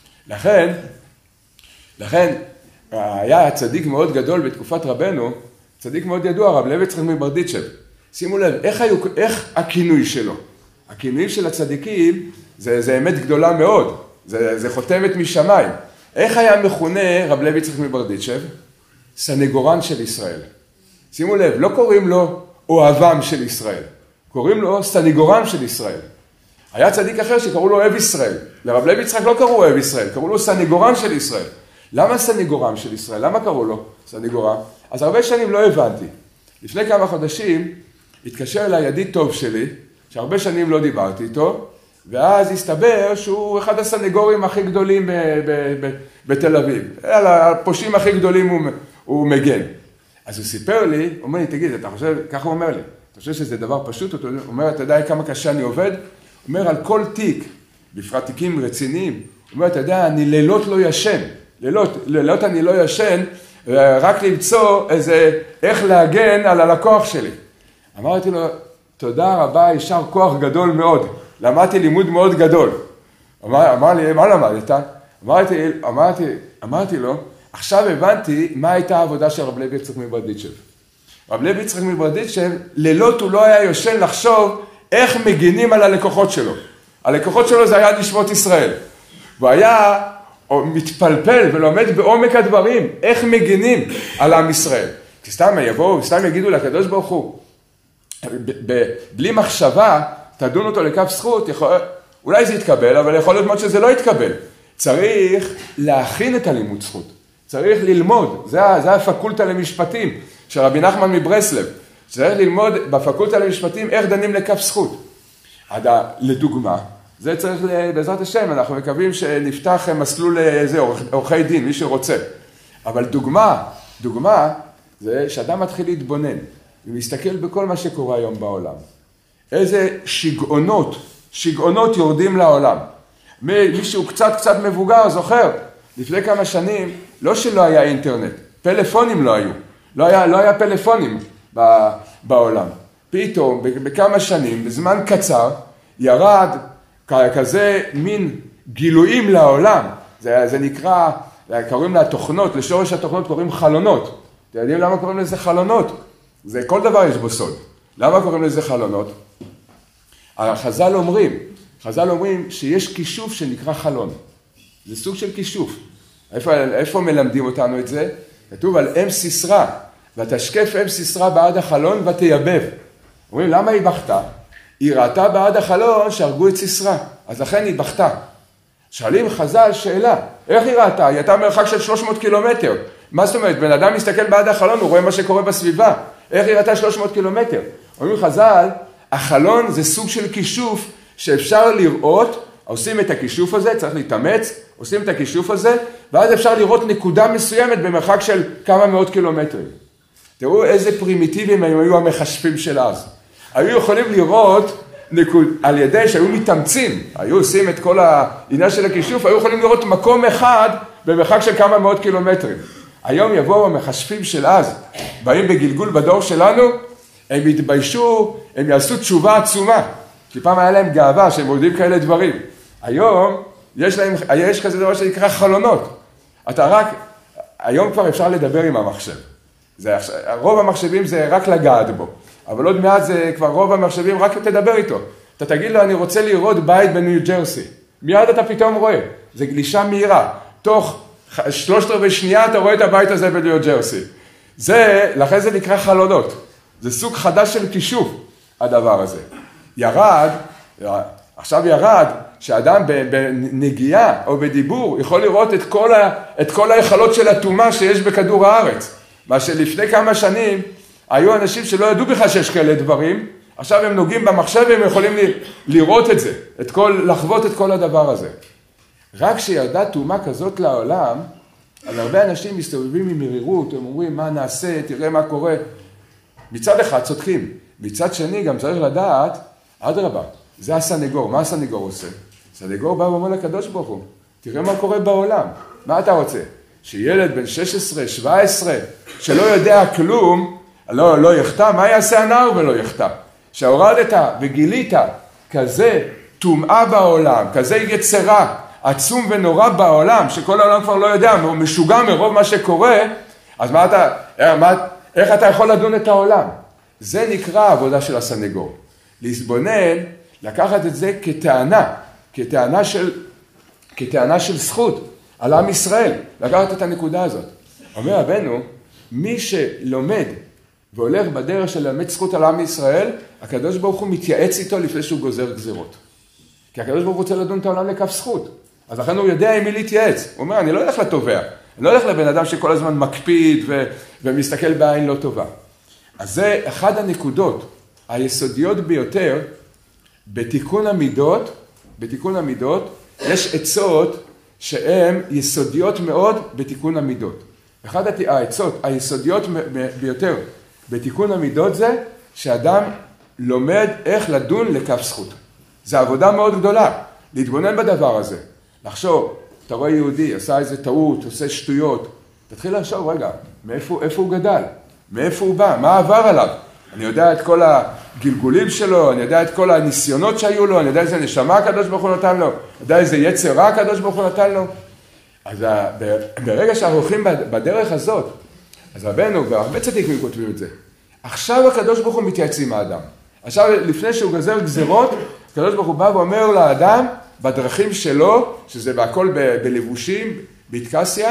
לכן היה צדיק מאוד גדול בתקופת רבנו, צדיק מאוד ידוע, רב לוי יצחק מברדיצ'ב. שימו לב, איך הכינוי שלו? הכינוי של הצדיקים זה אמת גדולה מאוד, זה חותמת משמיים. איך היה מכונה רב לוי יצחק מברדיצ'ב? סנגורן של ישראל. שימו לב, לא קוראים לו אוהבם של ישראל, קוראים לו סנגורן של ישראל. היה צדיק אחר שקראו לו אוהב ישראל. לרב לוי יצחק לא קראו אוהב ישראל, קראו לו סנגורן של ישראל. למה סנגורן של ישראל? למה קראו לו סנגורן? אז הרבה שנים לא הבנתי. לפני כמה חודשים התקשר אליי ידיד טוב שלי, שהרבה שנים לא דיברתי איתו, ואז הסתבר שהוא אחד הסנגורים הכי גדולים בתל אביב. על הפושעים הכי גדולים הוא מגן. אז הוא סיפר לי, הוא אומר לי, תגיד, אתה חושב, ככה הוא אומר לי, אתה חושב שזה דבר פשוט? הוא אומר, אתה יודע כמה קשה אני עובד? הוא אומר, על כל תיק, בפרט תיקים רציניים, הוא אומר, אתה יודע, אני לילות לא ישן, לילות אני לא ישן, רק למצוא איך להגן על הלקוח שלי. אמרתי לו, תודה רבה, יישר כוח גדול מאוד, למדתי לימוד מאוד גדול. אמר לי, מה למדת? אמרתי לו, עכשיו הבנתי מה הייתה העבודה של רב לוי יצחק מברדיצ'ב. רב לוי יצחק מברדיצ'ב, לילות הוא לא היה יושן לחשוב איך מגינים על הלקוחות שלו. הלקוחות שלו זה היה נשמות ישראל. והוא היה מתפלפל ולומד בעומק הדברים, איך מגינים על עם ישראל. כי סתם יגידו לקדוש ברוך הוא, בלי מחשבה, תדון אותו לכף זכות, אולי זה יתקבל, אבל יכול להיות מאוד שזה לא יתקבל. צריך להכין את הלימוד זכות. צריך ללמוד, זה הפקולטה למשפטים של רבי נחמן מברסלב. צריך ללמוד בפקולטה למשפטים איך דנים לכף זכות. לדוגמה, זה צריך, בעזרת השם, אנחנו מקווים שנפתח מסלול עורכי דין, מי שרוצה. אבל דוגמה זה שאדם מתחיל להתבונן, ומסתכל בכל מה שקורה היום בעולם. איזה שגעונות יורדים לעולם. מישהו קצת מבוגר, זוכר? לפני כמה שנים, לא שלא היה אינטרנט, פלאפונים לא היו. לא היה פלאפונים בעולם. פתאום, בכמה שנים, בזמן קצר, ירד כזה מין גילויים לעולם. זה נקרא, קוראים לתוכנות, לשורש התוכנות קוראים חלונות. אתם יודעים למה קוראים לזה חלונות? זה כל דבר יש בו סוד. למה קוראים לזה חלונות? חז"ל אומרים שיש כישוף שנקרא חלון. זה סוג של כישוף. איפה מלמדים אותנו את זה? כתוב על אם סיסרא, ותשקף אם סיסרא בעד החלון ותייבב. אומרים, למה היא בכתה? היא ראתה בעד החלון שהרגו את סיסרא, אז לכן היא בכתה. שואלים חז"ל שאלה, איך היא ראתה? היא הייתה מרחק של 300 קילומטר. מה זאת אומרת? בן אדם מסתכל בעד החלון, הוא רואה מה שקורה בסביבה. איך היא ראתה 300 קילומטר? אומרים חז"ל, החלון זה סוג של כישוף שאפשר לראות, עושים את הכישוף הזה, צריך להתאמץ, עושים את הכישוף הזה, ואז אפשר לראות נקודה מסוימת במרחק של כמה מאות קילומטרים. תראו איזה פרימיטיביים היו המחשבים של אז. היו יכולים לראות על ידי שהיו מתאמצים, היו עושים את כל העניין של הכישוף, היו יכולים לראות מקום אחד במרחק של כמה מאות קילומטרים. היום יבואו המחשבים של אז, באים בגלגול בדור שלנו, הם יתביישו, הם יעשו תשובה עצומה, כי פעם היה להם גאווה שהם יודעים כאלה דברים. היום יש כזה דבר שנקרא חלונות. היום כבר אפשר לדבר עם המחשב. רוב המחשבים זה רק לגעת בו, אבל עוד מעט זה כבר רוב המחשבים רק תדבר איתו. אתה תגיד לו, אני רוצה לראות בית בניו ג'רסי. מיד אתה פתאום רואה, זה גלישה מהירה. תוך 3/4 שנייה אתה רואה את הבית הזה בניו ג'רסי. לכן זה נקרא חלונות. זה סוג חדש של כישוף, הדבר הזה. עכשיו ירד, שאדם בנגיעה או בדיבור יכול לראות את כל היכולות של הטומאה שיש בכדור הארץ. מה שלפני כמה שנים היו אנשים שלא ידעו בכלל שיש כאלה דברים, עכשיו הם נוגעים במחשב והם יכולים לראות את זה, לחוות את כל הדבר הזה. רק שירדה טומאה כזאת לעולם, אז הרבה אנשים מסתובבים עם מרירות, הם אומרים מה נעשה, תראה מה קורה. מצד אחד צודקים, מצד שני גם צריך לדעת, אדרבה, זה הסנגור, מה הסנגור עושה? הסנגור בא ואומר לקדוש ברוך הוא, תראה מה קורה בעולם, מה אתה רוצה? שילד בן 16, 17, שלא יודע כלום, לא יחטא, מה יעשה הנער ולא יחטא? שהורדת וגילית כזה טומאה בעולם, כזה יצרה עצום ונורא בעולם, שכל העולם כבר לא יודע, הוא משוגע מרוב מה שקורה, אז איך אתה יכול לדון את העולם? זה נקרא העבודה של הסנגור. להתבונן, לקחת את זה כטענה של זכות על עם ישראל, לקחת את הנקודה הזאת. אומר רבנו, מי שלומד והולך בדרך של ללמד זכות על עם ישראל, הקדוש ברוך הוא מתייעץ איתו לפני שהוא גוזר גזירות. כי הקדוש ברוך הוא רוצה לדון את העולם לכף זכות. אז לכן הוא יודע עם מי להתייעץ. הוא אומר, אני לא הולך לתובע, אני לא הולך לבן אדם שכל הזמן מקפיד ומסתכל בעין לא טובה. אז זה אחד הנקודות היסודיות ביותר בתיקון המידות, יש עצות שהן יסודיות מאוד בתיקון המידות. אחד העצות היסודיות ביותר בתיקון המידות זה שאדם לומד איך לדון לכף זכות. זו עבודה מאוד גדולה, להתבונן בדבר הזה. לחשוב, אתה רואה יהודי, עשה איזה טעות, עושה שטויות, תתחיל לחשוב, רגע, איפה הוא גדל? מאיפה הוא בא? מה עבר עליו? אני יודע את כל הגלגולים שלו, אני יודע את כל הניסיונות שהיו לו, אני יודע איזה נשמה הקדוש ברוך הוא נתן לו, אני יודע איזה יצר רע הקדוש ברוך הוא נתן לו. אז ברגע שאנחנו הולכים בדרך הזאת, אז רבנו, והרבה צדיקים כותבים את זה, עכשיו הקדוש ברוך הוא מתייעץ עם האדם. עכשיו, לפני שהוא גזר גזירות, הקדוש ברוך הוא בא ואומר לאדם, בדרכים שלו, שזה בהכל בלבושים, בהתקסיה,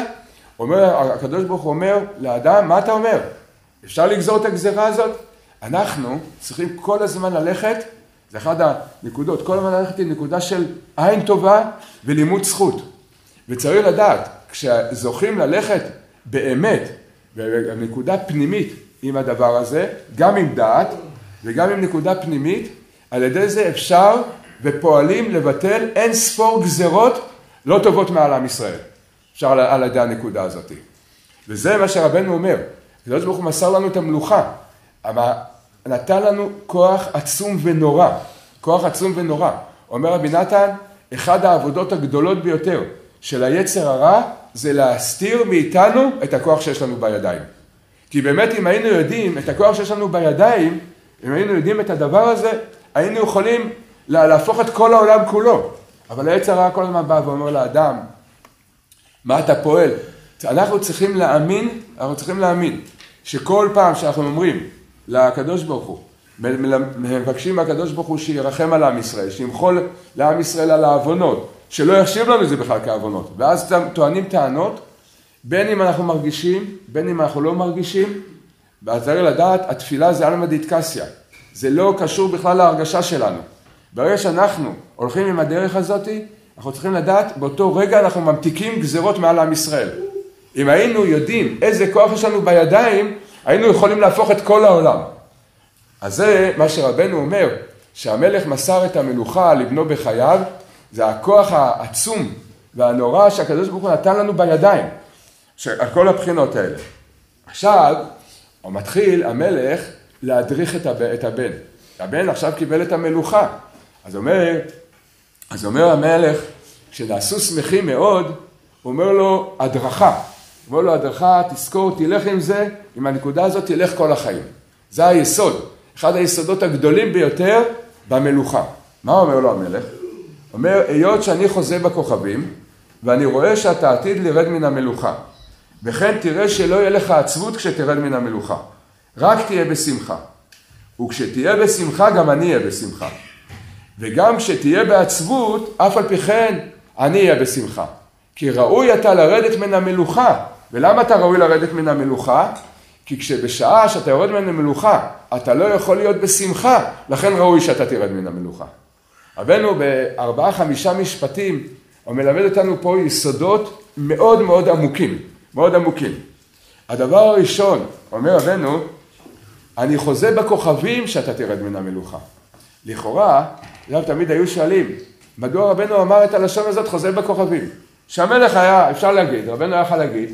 הקדוש ברוך הוא אומר לאדם, מה אתה אומר? אפשר לגזור את הגזירה הזאת? אנחנו צריכים כל הזמן ללכת, זה אחד הנקודות, כל הזמן ללכת היא נקודה של עין טובה ולימוד זכות. וצריך לדעת, כשזוכים ללכת באמת, בנקודה פנימית עם הדבר הזה, גם עם דעת וגם עם נקודה פנימית, על ידי זה אפשר ופועלים לבטל אין ספור גזירות לא טובות מעל עם ישראל. אפשר על ידי הנקודה הזאת. וזה מה שרבנו אומר. הקדוש ברוך הוא מסר לנו את המלוכה, אבל נתן לנו כוח עצום ונורא. כוח עצום ונורא. אומר רבי נתן, אחד העבודות הגדולות ביותר של היצר הרע, זה להסתיר מאיתנו את הכוח שיש לנו בידיים. כי באמת אם היינו יודעים את הכוח שיש לנו בידיים, אם היינו יודעים את הדבר הזה, היינו יכולים להפוך את כל העולם כולו. אבל היצר הרע כל הזמן בא ואומר לאדם, מה אתה פועל? אנחנו צריכים להאמין שכל פעם שאנחנו אומרים לקדוש ברוך הוא, מבקשים מהקדוש ברוך הוא שירחם על עם ישראל, שימחול לעם ישראל על העוונות, שלא יחשיב לנו את זה בכלל כעוונות. ואז טוענים טענות, בין אם אנחנו מרגישים, בין אם אנחנו לא מרגישים, ואז צריך לדעת, התפילה זה עלמא דאיטקסיה. זה לא קשור בכלל להרגשה שלנו. ברגע שאנחנו הולכים עם הדרך הזאת, אנחנו צריכים לדעת, באותו רגע אנחנו ממתיקים גזירות מעל עם ישראל. אם היינו יודעים איזה כוח יש לנו בידיים, היינו יכולים להפוך את כל העולם. אז זה מה שרבנו אומר, שהמלך מסר את המלוכה לבנו בחייו, זה הכוח העצום והנורא שהקדוש ברוך הוא נתן לנו בידיים, על כל הבחינות האלה. עכשיו, הוא מתחיל המלך להדריך את הבן. הבן עכשיו קיבל את המלוכה. אז אומר המלך, כשנעשו שמחים מאוד, הוא אומר לו, הדרכה. הוא אומר לו, הדרכה, תזכור, תלך עם זה, עם הנקודה הזאת תלך כל החיים. זה היסוד, אחד היסודות הגדולים ביותר במלוכה. מה אומר לו המלך? הוא אומר, היות שאני חוזה בכוכבים, ואני רואה שאתה עתיד לרד מן המלוכה, וכן תראה שלא יהיה לך עצבות כשתרד מן המלוכה. רק תהיה בשמחה. וכשתהיה בשמחה, גם אני אהיה בשמחה. וגם כשתהיה בעצבות, אף על פי כן, אני אהיה בשמחה. כי ראוי אתה לרדת מן המלוכה. ולמה אתה ראוי לרדת מן המלוכה? כי כשבשעה שאתה יורד מן המלוכה, אתה לא יכול להיות בשמחה, לכן ראוי שאתה תרד מן המלוכה. רבנו ב4-5 משפטים, הוא מלמד אותנו פה יסודות מאוד מאוד עמוקים, מאוד עמוקים. הדבר הראשון, אומר רבנו, אני חוזה בכוכבים שאתה תרד מן המלוכה. לכאורה, תמיד היו שואלים, מדוע רבנו אמר את הלשון הזאת חוזה בכוכבים? שהמלך היה, אפשר להגיד, רבנו היה יכול להגיד,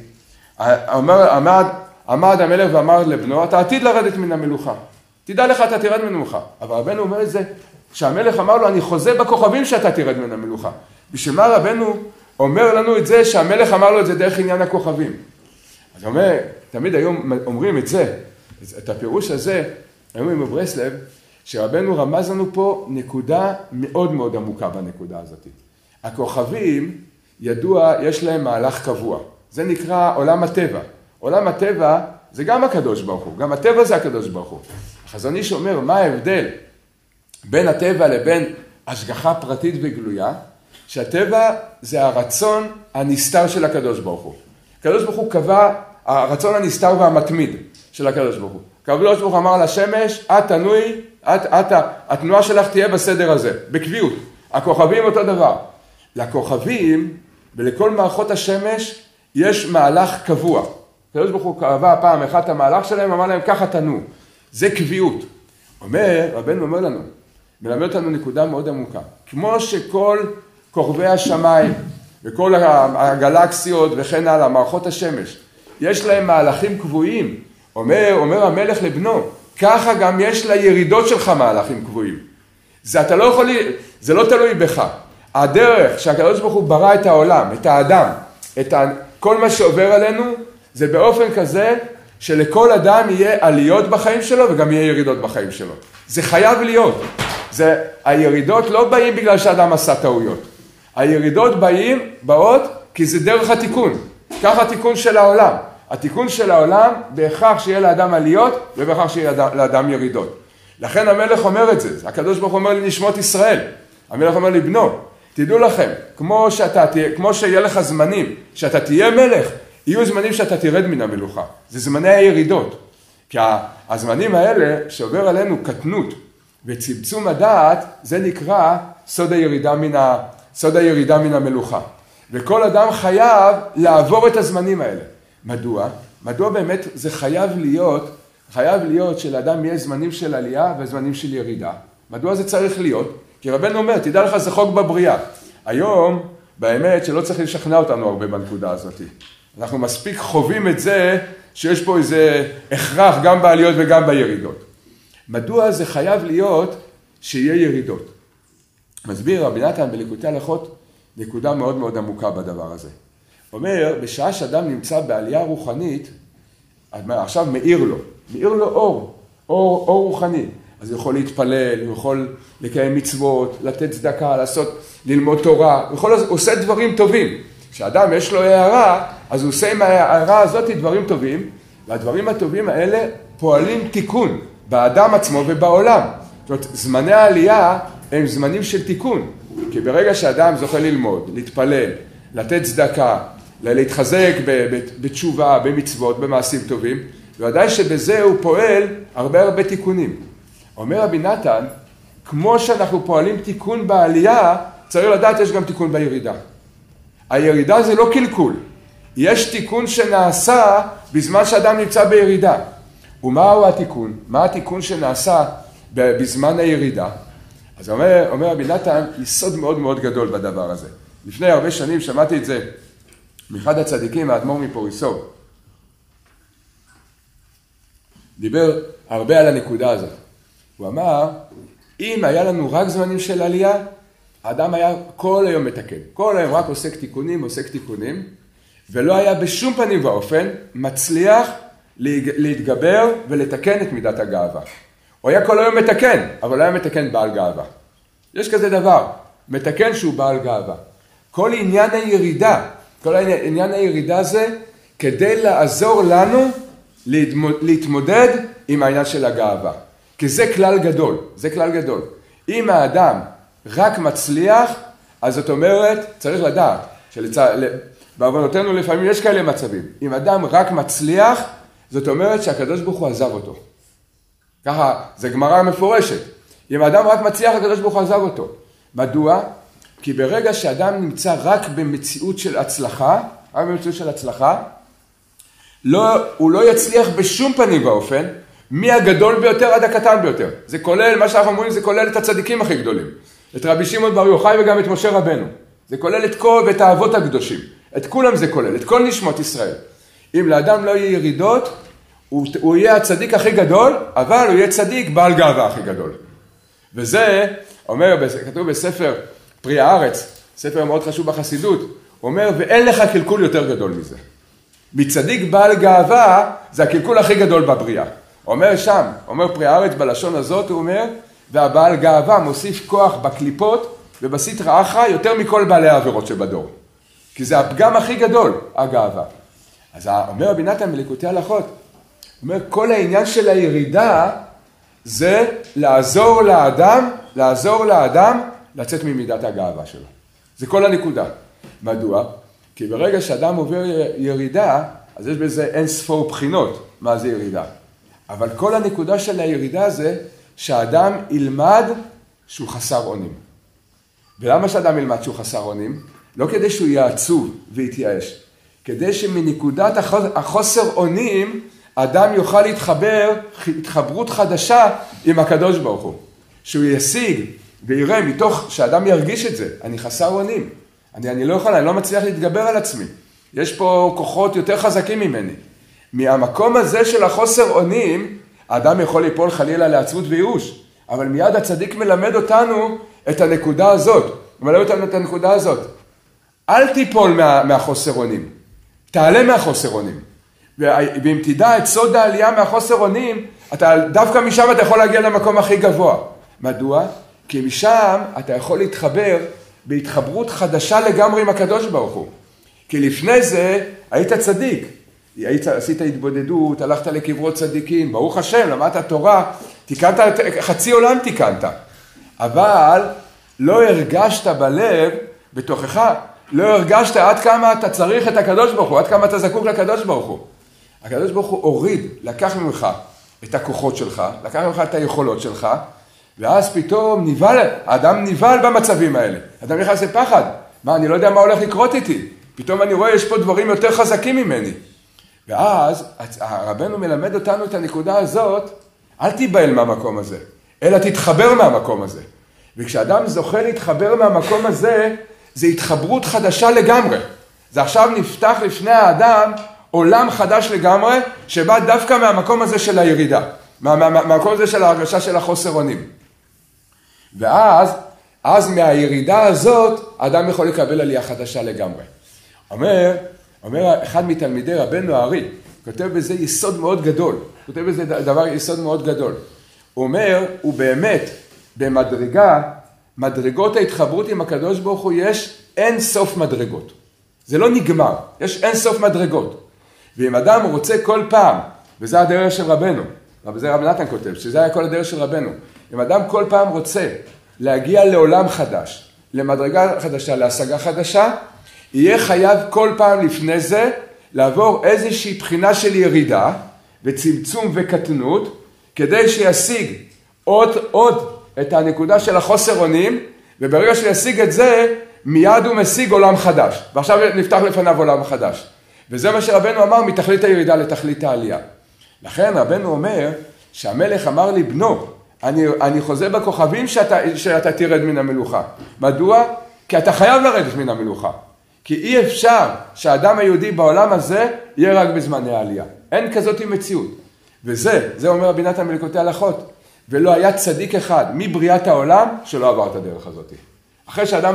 עמד המלך ואמר לבנו, אתה עתיד לרדת מן המלוכה. תדע לך, אתה תרד מן המלוכה. אבל רבנו אומר את זה, שהמלך אמר לו, אני חוזה בכוכבים שאתה תרד מן המלוכה. בשביל מה רבנו אומר לנו את זה, שהמלך אמר לו את זה דרך עניין הכוכבים. אז הוא אומר, תמיד היום אומרים את זה, את הפירוש הזה, אומרים בברסלב, שרבנו רמז לנו פה נקודה מאוד מאוד עמוקה בנקודה הזאת. הכוכבים, ידוע, יש להם מהלך קבוע. זה נקרא עולם הטבע. עולם הטבע זה גם הקדוש ברוך הוא, גם הטבע זה הקדוש ברוך הוא. החזון איש אומר, מה ההבדל בין הטבע לבין השגחה פרטית וגלויה? שהטבע זה הרצון הנסתר של הקדוש ברוך הוא. הקדוש ברוך הוא קבע, הרצון הנסתר והמתמיד של הקדוש ברוך הוא. הקדוש ברוך הוא אמר לשמש, את תנועי, התנועה שלך תהיה בסדר הזה, בקביעות. הכוכבים אותו דבר. לכוכבים ולכל מערכות השמש יש מהלך קבוע. הקדוש ברוך הוא קבע פעם אחת המהלך שלהם, אמר להם ככה תנועו. זה קביעות. רבנו אומר לנו, מלמד אותנו נקודה מאוד עמוקה. כמו שכל כוכבי השמיים וכל הגלקסיות וכן הלאה, מערכות השמש, יש להם מהלכים קבועים. אומר המלך לבנו, ככה גם יש לירידות שלך מהלכים קבועים. זה לא תלוי בך. הדרך שהקדוש ברוך הוא ברא את העולם, את האדם, כל מה שעובר עלינו, זה באופן כזה שלכל אדם יהיה עליות בחיים שלו וגם יהיה ירידות בחיים שלו. זה חייב להיות. הירידות לא באים בגלל שאדם עשה טעויות. הירידות באות כי זה דרך התיקון. ככה התיקון של העולם. התיקון של העולם בהכרח שיהיה לאדם עליות ובהכרח שיהיה לאדם ירידות. לכן המלך אומר את זה. הקדוש ברוך הוא אומר לנשמות ישראל. המלך אומר לבנו, תדעו לכם, כמו שיהיה לך זמנים שאתה תהיה מלך, יהיו זמנים שאתה תרד מן המלוכה. זה זמני הירידות. כי הזמנים האלה שעובר עלינו קטנות וצמצום הדעת, זה נקרא סוד הירידה מן המלוכה. וכל אדם חייב לעבור את הזמנים האלה. מדוע? מדוע באמת זה חייב להיות שלאדם יהיה זמנים של עלייה וזמנים של ירידה. מדוע זה צריך להיות? כי רבנו אומר, תדע לך, זה חוק בבריאה. היום, באמת שלא צריך לשכנע אותנו הרבה בנקודה הזאת. אנחנו מספיק חווים את זה שיש פה איזה הכרח גם בעליות וגם בירידות. מדוע זה חייב להיות שיהיה ירידות? מסביר רבי נתן בליקוטי הלכות נקודה מאוד מאוד עמוקה בדבר הזה. אומר, בשעה שאדם נמצא בעלייה רוחנית, עכשיו מאיר לו אור רוחני. אז הוא יכול להתפלל, הוא יכול לקיים מצוות, לתת צדקה, ללמוד תורה, הוא עושה דברים טובים. כשאדם יש לו הערה, אז הוא עושה עם ההערה הזאת דברים טובים, והדברים הטובים האלה פועלים תיקון באדם עצמו ובעולם. זאת אומרת, זמני העלייה הם זמנים של תיקון, כי ברגע שאדם זוכה ללמוד, להתפלל, לתת צדקה, להתחזק בתשובה, במצוות, במעשים טובים, ודאי שבזה הוא פועל הרבה תיקונים. אומר רבי נתן, כמו שאנחנו פועלים תיקון בעלייה, צריך לדעת יש גם תיקון בירידה. הירידה זה לא קלקול. יש תיקון שנעשה בזמן שאדם נמצא בירידה. ומהו התיקון? מה התיקון שנעשה בזמן הירידה? אז אומר רבי נתן, יסוד מאוד מאוד גדול בדבר הזה. לפני הרבה שנים שמעתי את זה מאחד הצדיקים, האדמו"ר מפוריסוב. דיבר הרבה על הנקודה הזאת. הוא אמר, אם היה לנו רק זמנים של עלייה, האדם היה כל היום מתקן. כל היום רק עוסק תיקונים, ולא היה בשום פנים ואופן מצליח להתגבר ולתקן את מידת הגאווה. הוא היה כל היום מתקן, אבל לא היה מתקן בעל גאווה. יש כזה דבר, מתקן שהוא בעל גאווה. כל עניין הירידה זה כדי לעזור לנו להתמודד עם העניין של הגאווה. כי זה כלל גדול. אם האדם רק מצליח, אז זאת אומרת, צריך לדעת, בעוונותינו לפעמים יש כאלה מצבים. אם אדם רק מצליח, זאת אומרת שהקדוש ברוך הוא עזב אותו. ככה, זה גמרא מפורשת. אם האדם רק מצליח, הקדוש ברוך הוא עזב אותו. מדוע? כי ברגע שאדם נמצא רק במציאות של הצלחה, הוא לא יצליח בשום פנים ואופן, מהגדול ביותר עד הקטן ביותר. זה כולל, מה שאנחנו אומרים, זה כולל את הצדיקים הכי גדולים. את רבי שמעון בר יוחאי וגם את משה רבנו. זה כולל את האבות הקדושים. את כולם זה כולל, את כל נשמות ישראל. אם לאדם לא יהיה ירידות, הוא יהיה הצדיק הכי גדול, אבל הוא יהיה צדיק בעל גאווה הכי גדול. וזה, כתוב בספר פרי הארץ, ספר מאוד חשוב בחסידות, הוא אומר, ואין לך קלקול יותר גדול מזה. מצדיק בעל גאווה, זה הקלקול הכי גדול בבריאה. אומר פרי הארץ בלשון הזאת, הוא אומר, והבעל גאווה מוסיף כוח בקליפות ובסטרא אחרא יותר מכל בעלי העבירות שבדור. כי זה הפגם הכי גדול, הגאווה. אז אומר רבי נתן בליקוטי הלכות, אומר כל העניין של הירידה זה לעזור לאדם לצאת ממידת הגאווה שלו. זה כל הנקודה. מדוע? כי ברגע שאדם עובר ירידה, אז יש בזה אין ספור בחינות מה זה ירידה. אבל כל הנקודה של הירידה זה שהאדם ילמד שהוא חסר אונים. ולמה שאדם ילמד שהוא חסר אונים? לא כדי שהוא יהיה עצוב ויתייאש, כדי שמנקודת החוסר אונים, אדם יוכל להתחבר התחברות חדשה עם הקדוש ברוך הוא. שהוא ישיג ויראה מתוך שאדם ירגיש את זה, אני חסר אונים. אני לא יכול, אני לא מצליח להתגבר על עצמי. יש פה כוחות יותר חזקים ממני. מהמקום הזה של החוסר אונים, האדם יכול ליפול חלילה לעצבות וייאוש. אבל מיד הצדיק מלמד אותנו את הנקודה הזאת. מלמד אותנו את הנקודה הזאת. אל תיפול מהחוסר אונים. תעלה מהחוסר אונים. ואם תדע את סוד העלייה מהחוסר אונים, דווקא משם אתה יכול להגיע למקום הכי גבוה. מדוע? כי משם אתה יכול להתחבר בהתחברות חדשה לגמרי עם הקדוש ברוך הוא. כי לפני זה היית צדיק. עשית התבודדות, הלכת לקברות צדיקים, ברוך השם, למדת תורה, תיקנת, חצי עולם תיקנת. אבל לא הרגשת בלב, בתוכך, לא הרגשת עד כמה אתה צריך את הקדוש ברוך הוא, עד כמה אתה זקוק לקדוש ברוך הוא. הקדוש ברוך הוא הוריד, לקח ממך את הכוחות שלך, לקח ממך את היכולות שלך, ואז פתאום האדם נבהל במצבים האלה. האדם נכנס לפחד. מה, אני לא יודע מה הולך לקרות איתי. פתאום אני רואה, יש פה דברים יותר חזקים ממני. ואז רבנו מלמד אותנו את הנקודה הזאת, אל תיבהל מהמקום הזה, אלא תתחבר מהמקום הזה. וכשאדם זוכה להתחבר מהמקום הזה, זה התחברות חדשה לגמרי. זה עכשיו נפתח לפני האדם עולם חדש לגמרי, שבא דווקא מהמקום הזה של הירידה. מהמקום הזה של ההרגשה של החוסר אונים. ואז מהירידה הזאת, האדם יכול לקבל עלייה חדשה לגמרי. אומר אחד מתלמידי רבנו הארי, כותב בזה יסוד מאוד גדול, כותב בזה יסוד מאוד גדול. הוא אומר, הוא באמת, מדרגות ההתחברות עם הקדוש ברוך הוא יש אין סוף מדרגות. זה לא נגמר, יש אין סוף מדרגות. ואם אדם רוצה כל פעם, וזה הדרך של רבנו, וזה רב נתן כותב, שזה היה כל הדרך של רבנו, אם אדם כל פעם רוצה להגיע לעולם חדש, למדרגה חדשה, להשגה חדשה, יהיה חייב כל פעם לפני זה לעבור איזושהי בחינה של ירידה וצמצום וקטנות, כדי שישיג עוד את הנקודה של החוסר אונים, וברגע שישיג את זה, מיד הוא משיג עולם חדש. ועכשיו נפתח לפניו עולם חדש. וזה מה שרבנו אמר, מתכלית הירידה לתכלית העלייה. לכן רבנו אומר שהמלך אמר לי, בנו, אני חוזה בכוכבים שאתה תרד מן המלוכה. מדוע? כי אתה חייב לרדת מן המלוכה. כי אי אפשר שהאדם היהודי בעולם הזה יהיה רק בזמני העלייה. אין כזאת מציאות. וזה אומר רבי נתן בליקוטי הלכות. ולא היה צדיק אחד מבריאת העולם שלא עבר את הדרך הזאת. אחרי שהאדם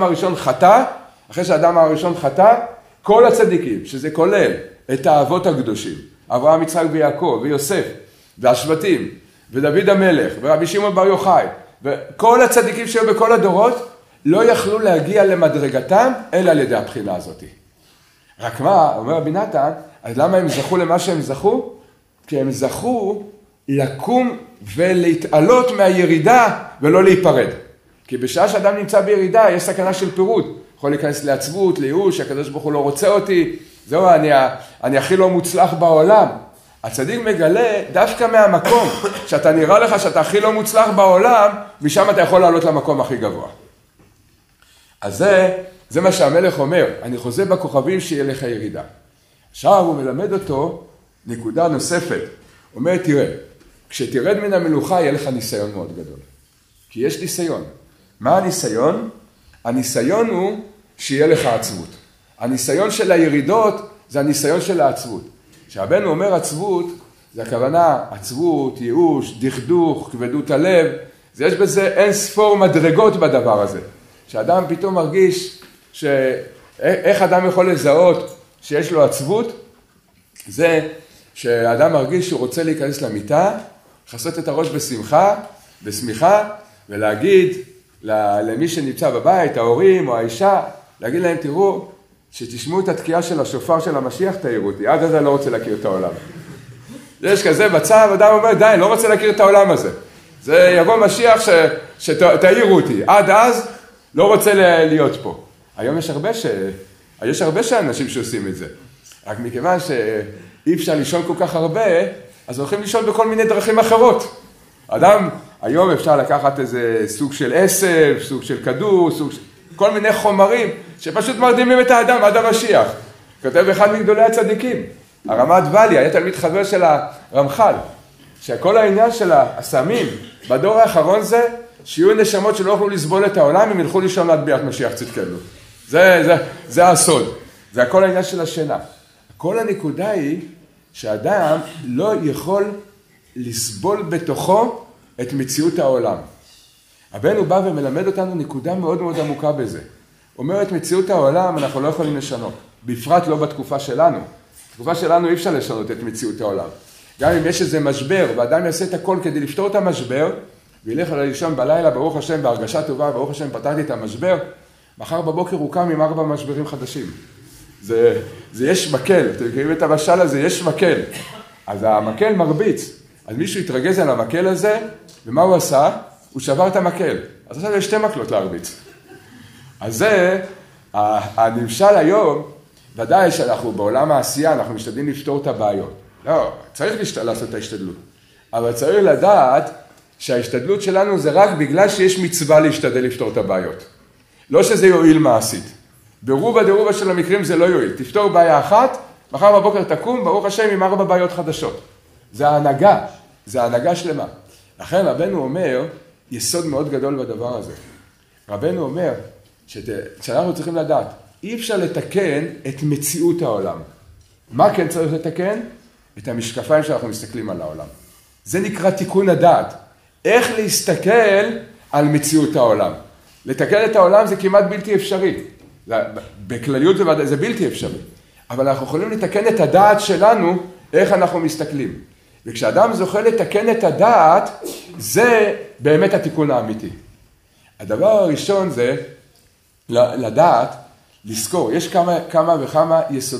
הראשון חטא, כל הצדיקים, שזה כולל את האבות הקדושים, אברהם, יצחק ויעקב ויוסף והשבטים ודוד המלך ורבי שמעון בר יוחאי וכל הצדיקים שהיו בכל הדורות, לא יכלו להגיע למדרגתם אלא על ידי הבחינה הזאת. רק מה, אומר רבי נתן, אז למה הם זכו למה שהם זכו? כי הם זכו לקום ולהתעלות מהירידה ולא להיפרד. כי בשעה שאדם נמצא בירידה יש סכנה של פירוד. יכול להיכנס לעצבות, לייאוש, הקדוש ברוך הוא לא רוצה אותי, זהו, אני הכי לא מוצלח בעולם. הצדיק מגלה דווקא מהמקום שאתה נראה לך שאתה הכי לא מוצלח בעולם, משם אתה יכול לעלות למקום הכי גבוה. אז זה מה שהמלך אומר, אני חוזה בכוכבים שיהיה לך ירידה. עכשיו הוא מלמד אותו נקודה נוספת. הוא אומר, תראה, כשתרד מן המלוכה יהיה לך ניסיון מאוד גדול. כי יש ניסיון. מה הניסיון? הניסיון הוא שיהיה לך עצבות. הניסיון של הירידות זה הניסיון של העצבות. כשהבנו אומר עצבות, זה הכוונה עצבות, ייאוש, דכדוך, כבדות הלב. יש בזה אין ספור מדרגות בדבר הזה. שאדם פתאום מרגיש איך אדם יכול לזהות שיש לו עצבות? זה שאדם מרגיש שהוא רוצה להיכנס למיטה, לחסות את הראש בשמחה, ולהגיד למי שנמצא בבית, ההורים או האישה, להגיד להם, תראו, שתשמעו את התקיעה של השופר של המשיח, תאירו אותי, עד אז אני לא רוצה להכיר את העולם. יש כזה בצד, אדם אומר, די, אני לא רוצה להכיר את העולם הזה. זה יבוא משיח שתאירו אותי, עד אז לא רוצה להיות פה. היום יש הרבה אנשים שעושים את זה. רק מכיוון שאי אפשר לישון כל כך הרבה, אז הולכים לישון בכל מיני דרכים אחרות. אדם, היום אפשר לקחת איזה סוג של עשב, סוג של כדור, כל מיני חומרים שפשוט מרדימים את האדם עד המשיח. כותב אחד מגדולי הצדיקים, הרמת ואלי, היה תלמיד חבר של הרמח"ל, שכל העניין של הסמים בדור האחרון זה שיהיו נשמות שלא יוכלו לסבול את העולם, הם ילכו לישון עד ביאת משיח צדקנו. זה הסוד, זה הכל העניין של השינה. כל הנקודה היא שאדם לא יכול לסבול בתוכו את מציאות העולם. רבנו בא ומלמד אותנו נקודה מאוד מאוד עמוקה בזה. אומר את מציאות העולם אנחנו לא יכולים לשנות, בפרט לא בתקופה שלנו. בתקופה שלנו אי אפשר לשנות את מציאות העולם. גם אם יש איזה משבר ואדם יעשה את הכל כדי לפתור את המשבר, וילך לישון בלילה, ברוך השם, בהרגשה טובה, ברוך השם, פתרתי את המשבר, מחר בבוקר הוא קם עם 4 משברים חדשים. זה יש מקל, אתם מכירים את המשל הזה, יש מקל. אז המקל מרביץ. אז מישהו התרגז על המקל הזה, ומה הוא עשה? הוא שבר את המקל. אז עכשיו יש 2 מקלות להרביץ. אז זה, הנמשל היום, ודאי שאנחנו בעולם העשייה, אנחנו משתדלים לפתור את הבעיות. לא, צריך לעשות את ההשתדלות. אבל צריך לדעת שההשתדלות שלנו זה רק בגלל שיש מצווה להשתדל לפתור את הבעיות. לא שזה יועיל מעשית. ברובה דרובה של המקרים זה לא יועיל. תפתור בעיה אחת, מחר בבוקר תקום, ברוך השם, עם 4 בעיות חדשות. זה ההנהגה, זה ההנהגה שלמה. לכן רבנו אומר, יסוד מאוד גדול בדבר הזה. רבנו אומר, שאנחנו צריכים לדעת, אי אפשר לתקן את מציאות העולם. מה כן צריך לתקן? את המשקפיים שאנחנו מסתכלים על העולם. זה נקרא תיקון הדעת. איך להסתכל על מציאות העולם. לתקן את העולם זה כמעט בלתי אפשרי. בכלליות זה בלתי אפשרי. אבל אנחנו יכולים לתקן את הדעת שלנו, איך אנחנו מסתכלים. וכשאדם זוכה לתקן את הדעת, זה באמת התיקון האמיתי. הדבר הראשון זה לדעת, לזכור, יש כמה וכמה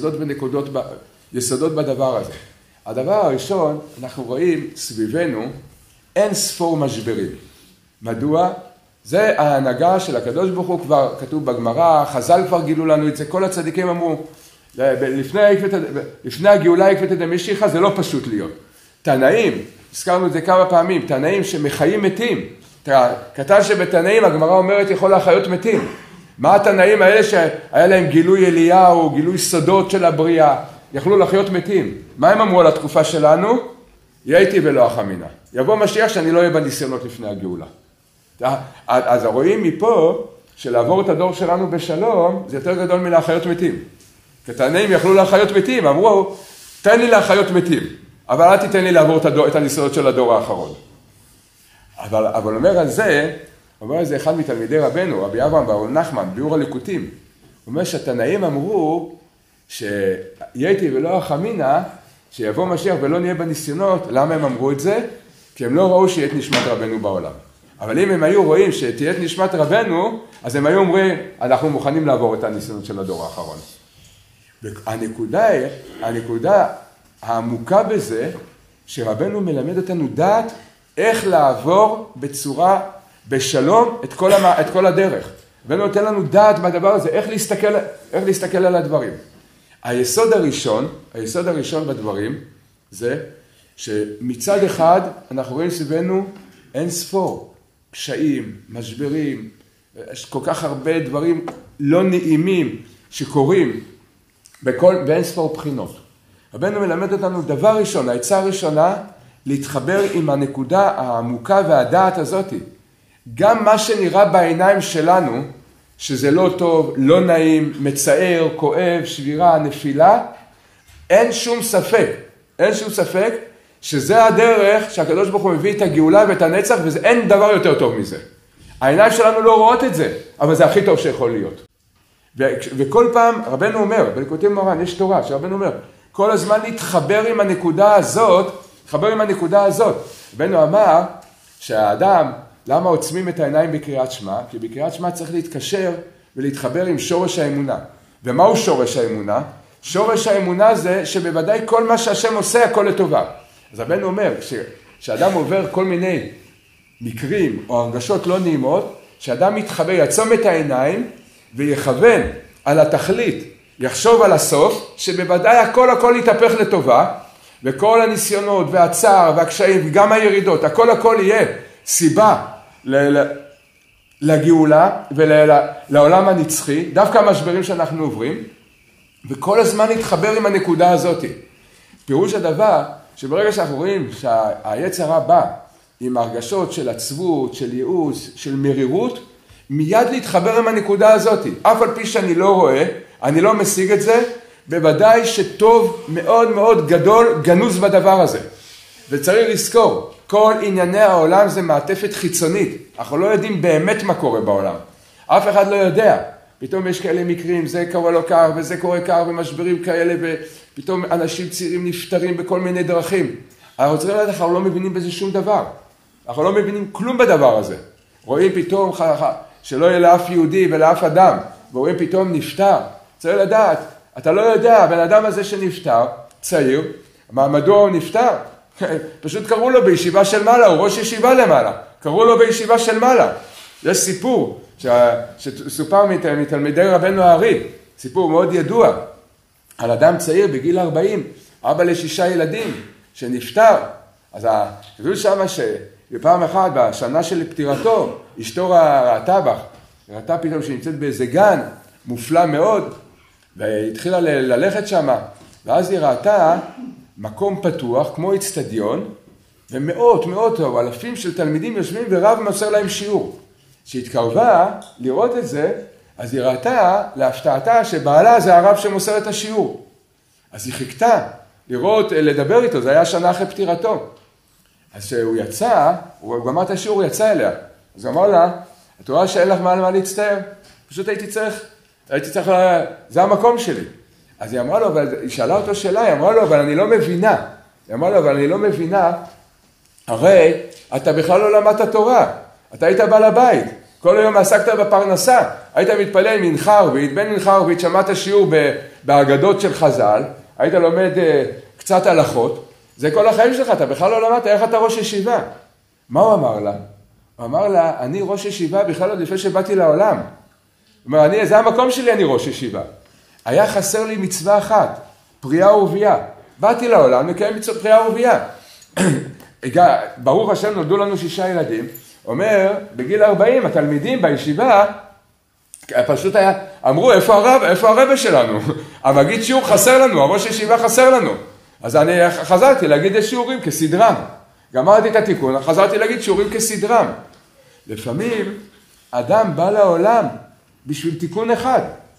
יסודות בדבר הזה. הדבר הראשון, אנחנו רואים סביבנו אין ספור משברים. מדוע? זה ההנהגה של הקדוש ברוך הוא, כבר כתוב בגמרא, חז"ל כבר גילו לנו את זה, כל הצדיקים אמרו, לפני הגאולה עקבתא דמשיחא זה לא פשוט להיות. תנאים, הזכרנו את זה כמה פעמים, תנאים שמחיים מתים. כתב שבתנאים הגמרא אומרת יכול להחיות מתים. מה התנאים האלה שהיה להם גילוי אליהו, גילוי סודות של הבריאה, יכלו לחיות מתים? מה הם אמרו על התקופה שלנו? יהיה איתי ולא אחמינה. יבוא משיח שאני לא אהיה בניסיונות לפני הגאולה. אז רואים מפה שלעבור את הדור שלנו בשלום זה יותר גדול מלהחיות מתים. כתנאים יכלו להחיות מתים, אמרו תן לי להחיות מתים, אבל אל תיתן לי לעבור את הניסיונות של הדור האחרון. אבל אומר על זה אחד מתלמידי רבנו, רבי אברהם בר נחמן, ביאור הליקוטים. הוא אומר שהתנאים אמרו שיהיה איתי ולא אחמינה, שיבוא משיח ולא נהיה בניסיונות. למה הם אמרו את זה? כי הם לא ראו שיהיה את נשמת רבנו בעולם. אבל אם הם היו רואים שתהיה את נשמת רבנו, אז הם היו אומרים, אנחנו מוכנים לעבור את הניסיונות של הדור האחרון. הנקודה העמוקה בזה, שרבנו מלמד אותנו דעת איך לעבור בצורה, בשלום את כל הדרך. רבנו נותן לנו דעת בדבר הזה, איך להסתכל על הדברים. היסוד הראשון בדברים זה שמצד אחד אנחנו רואים סביבנו אין ספור, קשיים, משברים, יש כל כך הרבה דברים לא נעימים שקורים באין ספור בחינות. רבנו מלמד אותנו דבר ראשון, העצה הראשונה, להתחבר עם הנקודה העמוקה והדעת הזאת. גם מה שנראה בעיניים שלנו, שזה לא טוב, לא נעים, מצער, כואב, שבירה, נפילה, אין שום ספק שזה הדרך שהקדוש ברוך הוא מביא את הגאולה ואת הנצח, ואין דבר יותר טוב מזה. העיניים שלנו לא רואות את זה, אבל זה הכי טוב שיכול להיות. וכל פעם, רבנו אומר, בליקוטי מוהר"ן יש תורה, שרבנו אומר, כל הזמן להתחבר עם הנקודה הזאת, רבנו אמר שהאדם למה עוצמים את העיניים בקריאת שמע? כי בקריאת שמע צריך להתקשר ולהתחבר עם שורש האמונה. ומהו שורש האמונה? שורש האמונה זה שבוודאי כל מה שהשם עושה הכל לטובה. אז רבנו אומר, כשאדם עובר כל מיני מקרים או הרגשות לא נעימות, שאדם מתחבר, יעצום את העיניים ויכוון על התכלית, יחשוב על הסוף, שבוודאי הכל יתהפך לטובה, וכל הניסיונות והצער והקשיים, גם הירידות, הכל יהיה סיבה לגאולה ולעולם הנצחי, דווקא המשברים שאנחנו עוברים, וכל הזמן להתחבר עם הנקודה הזאת. פירוש הדבר, שברגע שאנחנו רואים שהיצר הרע בא עם הרגשות של עצבות, של ייאוש, של מרירות, מיד להתחבר עם הנקודה הזאת. אף על פי שאני לא רואה, אני לא משיג את זה, בוודאי שטוב מאוד מאוד גדול גנוז בדבר הזה. וצריך לזכור, כל ענייני העולם זה מעטפת חיצונית. אנחנו לא יודעים באמת מה קורה בעולם. אף אחד לא יודע. פתאום יש כאלה מקרים, זה קורה לא כך וזה קורה כך ומשברים כאלה, ופתאום אנשים צעירים נפטרים בכל מיני דרכים. אנחנו צריכים לדעת, אנחנו לא מבינים בזה שום דבר. אנחנו לא מבינים כלום בדבר הזה. רואים פתאום שלא יהיה לאף יהודי ולאף אדם, ורואים פתאום נפטר. צריך לדעת, אתה לא יודע, הבן אדם הזה שנפטר, צעיר, מדוע הוא נפטר? פשוט קראו לו בישיבה של מעלה, הוא ראש ישיבה למעלה. קראו לו בישיבה של מעלה. יש סיפור שסופר מתלמידי רבנו הארי, סיפור מאוד ידוע, על אדם צעיר בגיל 40, אבא ל6 ילדים, שנפטר. אז כתוב שם שבפעם אחת, בשנה של פטירתו, אשתו ראתה פתאום שנמצאת באיזה גן, מופלא מאוד, והתחילה ללכת שם, ואז היא ראתה מקום פתוח, כמו אצטדיון, ומאות או אלפים של תלמידים יושבים ורב מוסר להם שיעור. כשהתקרבה לראות את זה, אז היא ראתה להפתעתה שבעלה זה הרב שמוסר את השיעור. אז היא חיכתה לראות, לדבר איתו, זה היה שנה אחרי פטירתו. אז כשהוא יצא, הוא גמר את השיעור, הוא יצא אליה. אז הוא אמר לה, את רואה שאין לך מה להצטער? פשוט הייתי צריך, זה המקום שלי. אז היא אמרה לו, היא שאלה אותו שאלה, היא אמרה לו, אבל אני לא מבינה. היא אמרה לו, אבל אני לא מבינה, הרי אתה בכלל לא למדת תורה. אתה היית בעל הבית, כל היום עסקת בפרנסה, היית מתפלל מנחה ערבית, בין מנחה ערבית שמעת שיעור בהגדות של חז"ל, היית לומד קצת הלכות, זה כל החיים שלך, אתה בכלל לא למדת, איך אתה ראש ישיבה? מה הוא אמר לה? הוא אמר לה, אני ראש ישיבה בכלל עוד לפני שבאתי לעולם. הוא אומר, זה המקום שלי, אני ראש ישיבה. היה חסר לי מצווה אחת, פריאה ורבייה. באתי לעולם, מקיים מצווה פריאה ורבייה. ברוך השם, נולדו לנו 6 ילדים, אומר, בגיל 40, התלמידים בישיבה, פשוט אמרו, איפה הרב שלנו? המגיד שיעור חסר לנו, הראש ישיבה חסר לנו. אז אני חזרתי להגיד שיעורים כסדרם. גמרתי את התיקון, חזרתי להגיד שיעורים כסדרם. לפעמים, אדם בא לעולם בשביל תיקון אחד.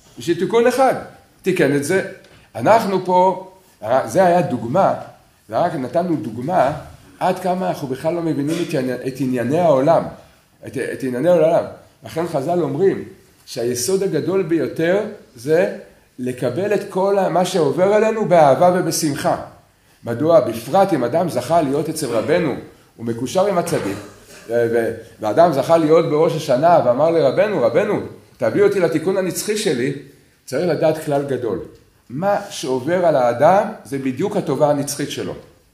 תיקן את זה. אנחנו פה, זה היה דוגמה, ורק נתנו דוגמה, עד כמה אנחנו בכלל לא מבינים את ענייני העולם. את ענייני העולם. לכן חז"ל אומרים שהיסוד הגדול ביותר זה לקבל את כל מה שעובר עלינו באהבה ובשמחה. מדוע? בפרט אם אדם זכה להיות אצל רבנו, הוא מקושר עם הצדיק, ואדם זכה להיות בראש השנה ואמר לרבנו, תביא אותי לתיקון הנצחי שלי, צריך לדעת כלל גדול. מה שעובר על האדם זה בדיוק הטובה הנצחית שלו.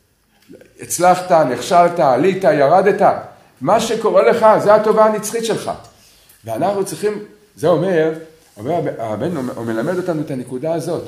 הצלחת, נכשלת, עלית, ירדת, מה שקורה לך זה הטובה הנצחית שלך. ואנחנו צריכים, זה אומר הרבן הוא מלמד אותנו את הנקודה הזאת,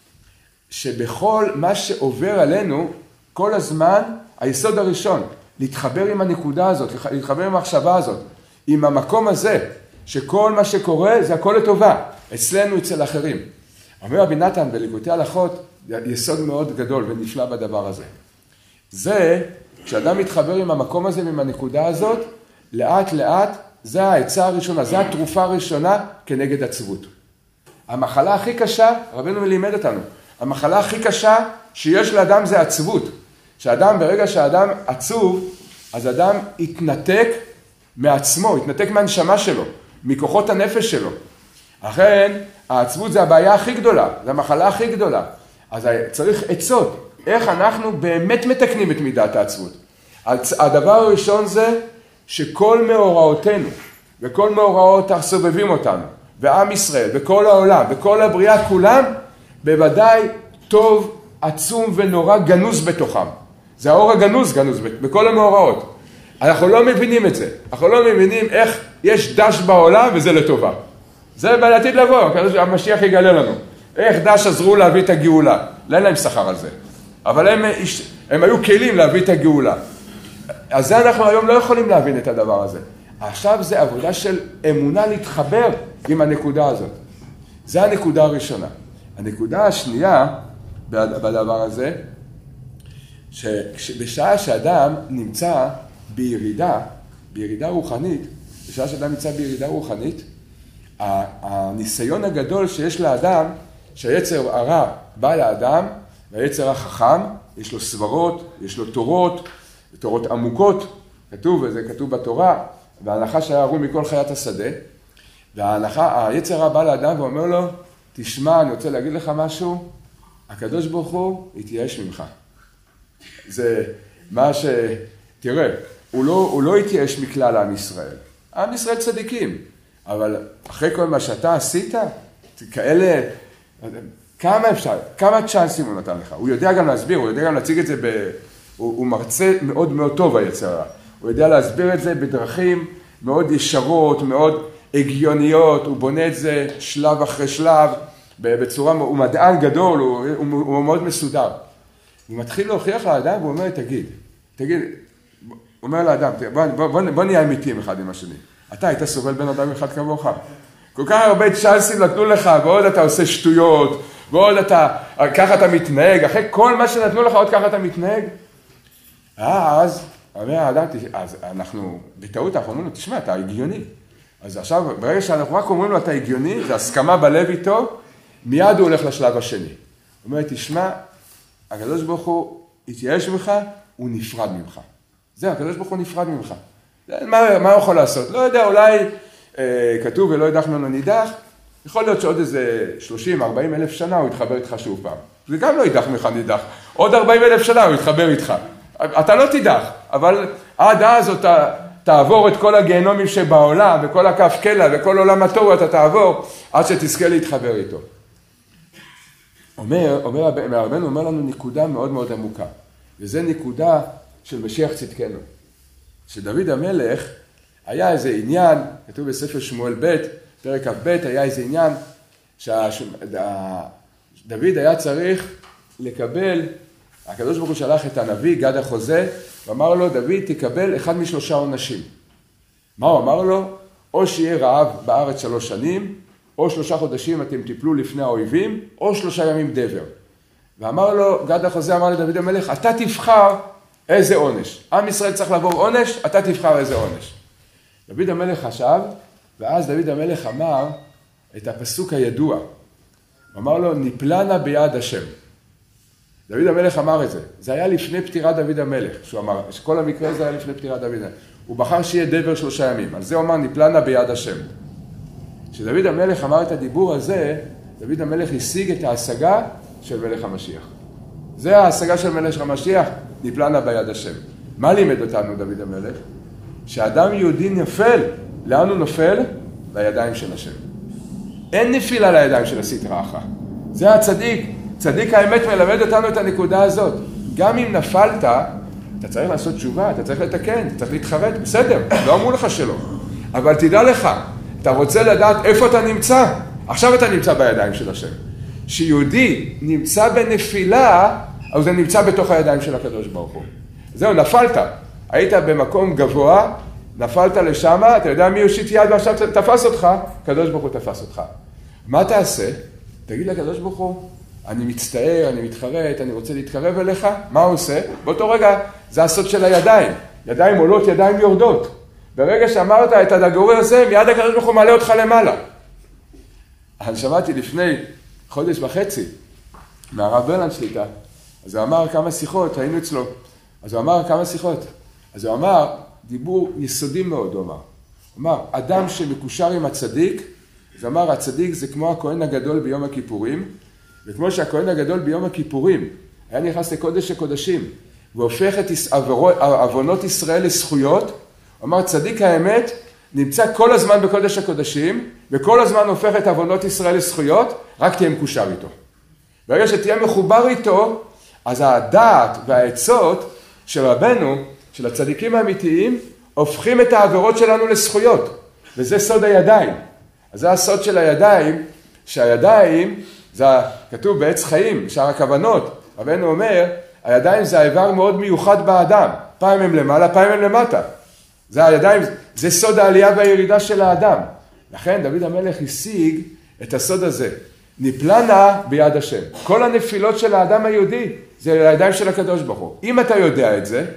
שבכל מה שעובר עלינו, כל הזמן, היסוד הראשון, להתחבר עם הנקודה הזאת, להתחבר עם המחשבה הזאת, עם המקום הזה, שכל מה שקורה זה הכל לטובה, אצלנו, אצל אחרים. אומר רבי נתן בליקוטי הלכות, יסוד מאוד גדול ונפלא בדבר הזה. זה, כשאדם מתחבר עם המקום הזה ועם הנקודה הזאת, לאט לאט, זה העצה הראשונה, זה התרופה הראשונה כנגד עצבות. המחלה הכי קשה, רבנו מלימד אותנו, המחלה הכי קשה שיש לאדם זה עצבות. שאדם, ברגע שהאדם עצוב, אז אדם יתנתק מעצמו, יתנתק מהנשמה שלו, מכוחות הנפש שלו. לכן, העצבות זה הבעיה הכי גדולה, זה המחלה הכי גדולה. אז צריך עצות, איך אנחנו באמת מתקנים את מידת העצבות. הדבר הראשון זה שכל מאורעותינו, וכל מאורעות הסובבים אותנו, ועם ישראל, וכל העולם, וכל הבריאה כולם, בוודאי טוב, עצום ונורא גנוז בתוכם. זה האור הגנוז בכל המאורעות. אנחנו לא מבינים את זה. אנחנו לא מבינים איך יש דש בעולם וזה לטובה. זה בעתיד לבוא, המשיח יגלה לנו. איך דש עזרו להביא את הגאולה. לא אין להם שכר על זה. אבל הם היו כלים להביא את הגאולה. אז זה אנחנו היום לא יכולים להבין את הדבר הזה. עכשיו זה עבודה של אמונה להתחבר עם הנקודה הזאת. זה הנקודה הראשונה. הנקודה השנייה בדבר הזה, שבשעה שאדם נמצא בירידה רוחנית, הניסיון הגדול שיש לאדם, שהיצר הרע בא לאדם, והיצר החכם, יש לו סברות, יש לו תורות עמוקות, וזה כתוב בתורה, והנחש היה ערום מכל חיית השדה, והיצר הרע בא לאדם ואומר לו, תשמע, אני רוצה להגיד לך משהו, הקדוש ברוך הוא התייאש ממך. זה מה תראה, הוא לא התייאש מכלל עם ישראל. עם ישראל צדיקים, אבל אחרי כל מה שאתה עשית, כאלה, כמה צ'אנסים הוא נתן לך. הוא יודע גם להסביר, הוא יודע גם להציג את זה, הוא מרצה מאוד מאוד טוב היצר הרע. הוא יודע להסביר את זה בדרכים מאוד ישרות, מאוד הגיוניות, הוא בונה את זה שלב אחרי שלב, בצורה, הוא מדען גדול, הוא מאוד מסודר. הוא מתחיל להוכיח לאדם והוא אומר, תגיד, הוא אומר לאדם, בוא נהיה אמיתיים אחד עם השני. אתה היית סובל בן אדם אחד כמוך. כל כך הרבה צ'אנסים נתנו לך, ועוד אתה עושה שטויות, ועוד ככה אתה מתנהג, אחרי כל מה שנתנו לך עוד ככה אתה מתנהג. אז, אומר האדם, אז אנחנו, בטעות אנחנו אומרים לו, תשמע, אתה הגיוני. אז עכשיו, ברגע שאנחנו רק אומרים לו, אתה הגיוני, זה הסכמה בלב איתו, מיד הוא הולך לשלב השני. הוא אומר, תשמע, הקדוש ברוך הוא התייאש ממך, הוא נפרד ממך. זהו, הקדוש ברוך הוא נפרד ממך. מה הוא יכול לעשות? לא יודע, אולי כתוב ולא ידחנו לו נידח, יכול להיות שעוד איזה 30-40 אלף שנה הוא יתחבר איתך שוב פעם. זה גם לא ידח ממך נידח. עוד 40 אלף שנה הוא יתחבר איתך. אתה לא תידח, אבל עד אז אתה תעבור את כל הגיהנומים שבעולם, וכל הכף קלע, וכל עולם התוהו אתה תעבור, עד שתזכה להתחבר איתו. רבנו אומר לנו נקודה מאוד מאוד עמוקה, וזה נקודה של משיח צדקנו. שדוד המלך היה איזה עניין, כתוב בספר שמואל ב', פרק כ"ב, היה איזה עניין, שדוד היה צריך לקבל, הקדוש ברוך הוא שלח את הנביא, גד החוזה, ואמר לו, דוד תקבל אחד משלושה עונשים. מה הוא אמר לו? או שיהיה רעב בארץ 3 שנים, או 3 חודשים אתם תיפלו לפני האויבים, או 3 ימים דבר. ואמר לו, גד החוזה אמר לדוד המלך, אתה תבחר איזה עונש. עם ישראל צריך לעבור עונש, אתה תבחר איזה עונש. דוד המלך חשב, ואז דוד המלך אמר את הפסוק הידוע. הוא אמר לו, ניפלנה ביד השם. דוד המלך אמר את זה. זה היה לפני פטירת דוד המלך, שהוא אמר, שכל המקרה הזה היה לפני פטירת דוד המלך. הוא בחר שיהיה דבר 3 ימים. על זה הוא אמר, ניפלנה ביד השם. כשדוד המלך אמר את הדיבור הזה, דוד המלך השיג את ההשגה של מלך המשיח. זה ההשגה של מלך המשיח, ניפלנה ביד השם. מה לימד אותנו דוד המלך? שאדם יהודי נופל, לאן הוא נופל? לידיים של השם. אין נפילה לידיים של הסטרא אחרא. זה הצדיק. צדיק האמת מלמד אותנו את הנקודה הזאת. גם אם נפלת, אתה צריך לעשות תשובה, אתה צריך לתקן, אתה צריך להתחרט, בסדר, לא אמרו לך שלא. אבל תדע לך, אתה רוצה לדעת איפה אתה נמצא, עכשיו אתה נמצא בידיים של השם. שיהודי נמצא בנפילה, אבל זה נמצא בתוך הידיים של הקדוש ברוך הוא. זהו, נפלת. היית במקום גבוה, נפלת לשם, אתה יודע מי הושיט יד ועכשיו תפס אותך, הקדוש ברוך הוא תפס אותך. מה תעשה? תגיד לקדוש ברוך הוא, אני מצטער, אני מתחרט, אני רוצה להתקרב אליך, מה הוא עושה? באותו רגע זה הסוד של הידיים. ידיים עולות, ידיים יורדות. ברגע שאמרת את הדגור הזה, מיד הקדוש ברוך הוא מעלה אותך למעלה. אני שמעתי לפני 1.5 חודש מהרב ברלנד שליטה, אז הוא אמר כמה שיחות, היינו אצלו, אז הוא אמר כמה שיחות, אז הוא אמר, דיבור יסודי מאוד, הוא אמר, אדם שמקושר עם הצדיק, אז הוא אמר, הצדיק זה כמו הכהן הגדול ביום הכיפורים, וכמו שהכהן הגדול ביום הכיפורים היה נכנס לקודש הקודשים, והופך את עוונות ישראל לזכויות, הוא אמר, צדיק האמת נמצא כל הזמן בקודש הקודשים, וכל הזמן הופך את עוונות ישראל לזכויות, רק תהיה מקושר איתו. ברגע שתהיה מחובר איתו, אז הדעת והעצות של רבנו, של הצדיקים האמיתיים, הופכים את העבירות שלנו לזכויות. וזה סוד הידיים. אז זה הסוד של הידיים, שהידיים, זה כתוב בעץ חיים, שער הכוונות. רבנו אומר, הידיים זה האיבר מאוד מיוחד באדם. פעם הם למעלה, פעם הם למטה. זה הידיים, זה סוד העלייה והירידה של האדם. לכן דוד המלך השיג את הסוד הזה. נפלנה ביד השם. כל הנפילות של האדם היהודי זה הידיים של הקדוש ברוך הוא. אם אתה יודע את זה,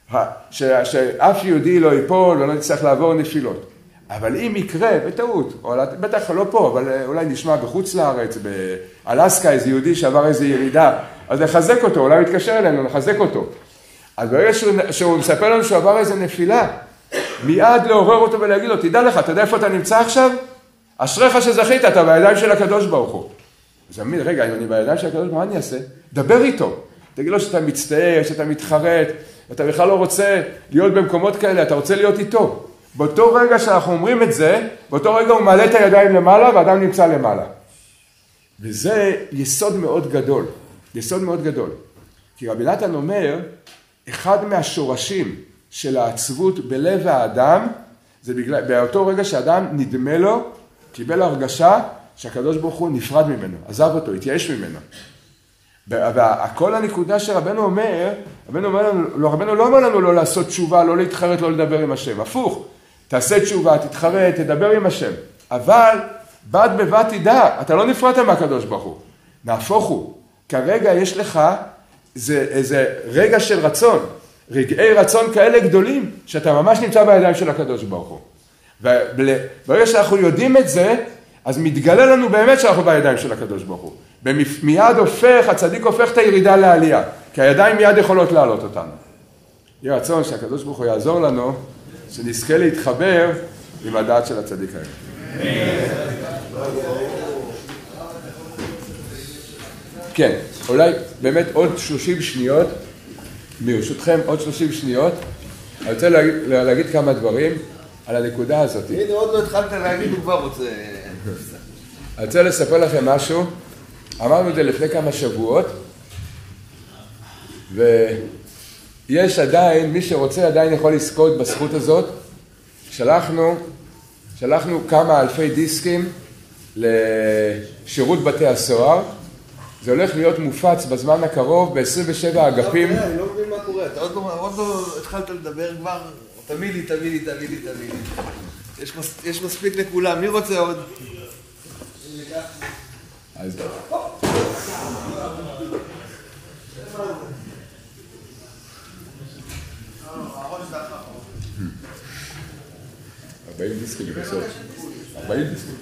שאף יהודי לא ייפול ולא נצטרך לעבור נפילות. אבל אם יקרה, בטעות, או בטח לא פה, אבל אולי נשמע בחוץ לארץ, באלסקה, איזה יהודי שעבר איזה ירידה, אז לחזק אותו, אולי מתקשר אלינו, לחזק אותו. אז ברגע שהוא מספר לנו שהוא עבר איזה נפילה, מיד לעורר אותו ולהגיד לו, תדע לך, אתה יודע איפה אתה נמצא עכשיו? אשריך שזכית, אתה בידיים של הקדוש ברוך הוא. אז אמין, רגע, אם אני בידיים של הקדוש ברוך הוא, מה אני אעשה? דבר איתו. תגיד לו שאתה מצטער, שאתה מתחרט, אתה בכלל לא רוצה להיות במקומות כאלה, אתה רוצה להיות איתו. באותו רגע שאנחנו אומרים את זה, באותו רגע הוא מעלה את הידיים למעלה, והאדם נמצא למעלה. וזה יסוד מאוד גדול. יסוד מאוד גדול. כי רבי נתן אומר, אחד מהשורשים של העצבות בלב האדם, זה בגלל, באותו רגע שאדם נדמה לו, קיבל הרגשה שהקדוש ברוך הוא נפרד ממנו, עזב אותו, התייאש ממנו. והכל הנקודה שרבנו אומר, רבנו לא אומר לנו לא לעשות תשובה, לא להתחרט, לא לדבר עם השם. הפוך, תעשה תשובה, תתחרט, תדבר עם השם. אבל בד בבד תדע, אתה לא נפרדת מהקדוש ברוך הוא. נהפוך הוא. כרגע יש לך איזה רגע של רצון, רגעי רצון כאלה גדולים, שאתה ממש נמצא בידיים של הקדוש ברוך הוא. וברגע שאנחנו יודעים את זה, אז מתגלה לנו באמת שאנחנו בידיים של הקדוש ברוך הוא. מיד הצדיק הופך את הירידה לעלייה, כי הידיים מיד יכולות לעלות אותנו. יהיה רצון שהקדוש ברוך הוא יעזור לנו, שנזכה להתחבר עם הדעת של הצדיק האלה. כן, אולי באמת עוד 30 שניות, ברשותכם עוד 30 שניות, אני רוצה להגיד כמה דברים על הנקודה הזאת. הנה, עוד לא התחלת להגיד, הוא כבר רוצה... אני רוצה לספר לכם משהו, אמרנו את זה לפני כמה שבועות, ויש עדיין, מי שרוצה עדיין יכול לזכות בזכות הזאת, שלחנו כמה אלפי דיסקים לשירות בתי הסוהר, זה הולך להיות מופץ בזמן הקרוב ב-27 אגפים. אני לא מבין מה קורה, אתה עוד לא התחלת לדבר כבר, תביא לי. יש מספיק לכולם, מי רוצה עוד? אז... 40 דיסקים בסוף. 40 דיסקים.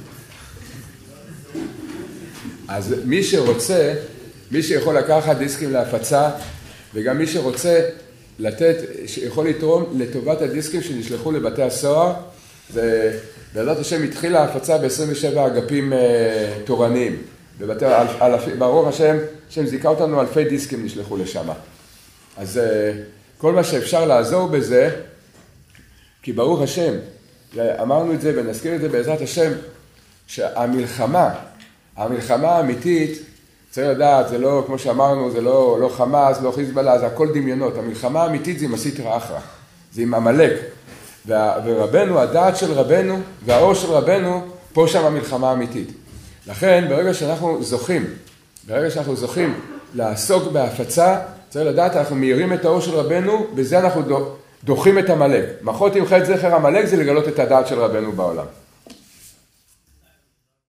אז מי שיכול לקחת דיסקים להפצה, וגם מי שרוצה יכול לתרום לטובת הדיסקים שנשלחו לבתי הסוהר, בעזרת השם התחילה ההפצה ב-27 אגפים תורניים. ברוך השם, השם זיכה אותנו, אלפי דיסקים נשלחו לשם. אז כל מה שאפשר לעזור בזה, כי ברוך השם, אמרנו את זה ונזכיר את זה בעזרת השם, שהמלחמה האמיתית, צריך לדעת, זה לא, כמו שאמרנו, זה לא חמאס, לא חיזבאללה, זה הכל דמיונות. המלחמה האמיתית זה עם הסטרא אחרא, זה עם עמלק. ורבנו, הדעת של רבנו והאור של רבנו, פה שם המלחמה האמיתית. לכן, ברגע שאנחנו זוכים לעסוק בהפצה, צריך לדעת, אנחנו מאירים את האור של רבנו, בזה אנחנו דוחים את עמלק. מחות עם חטא זכר עמלק זה לגלות את הדעת של רבנו בעולם.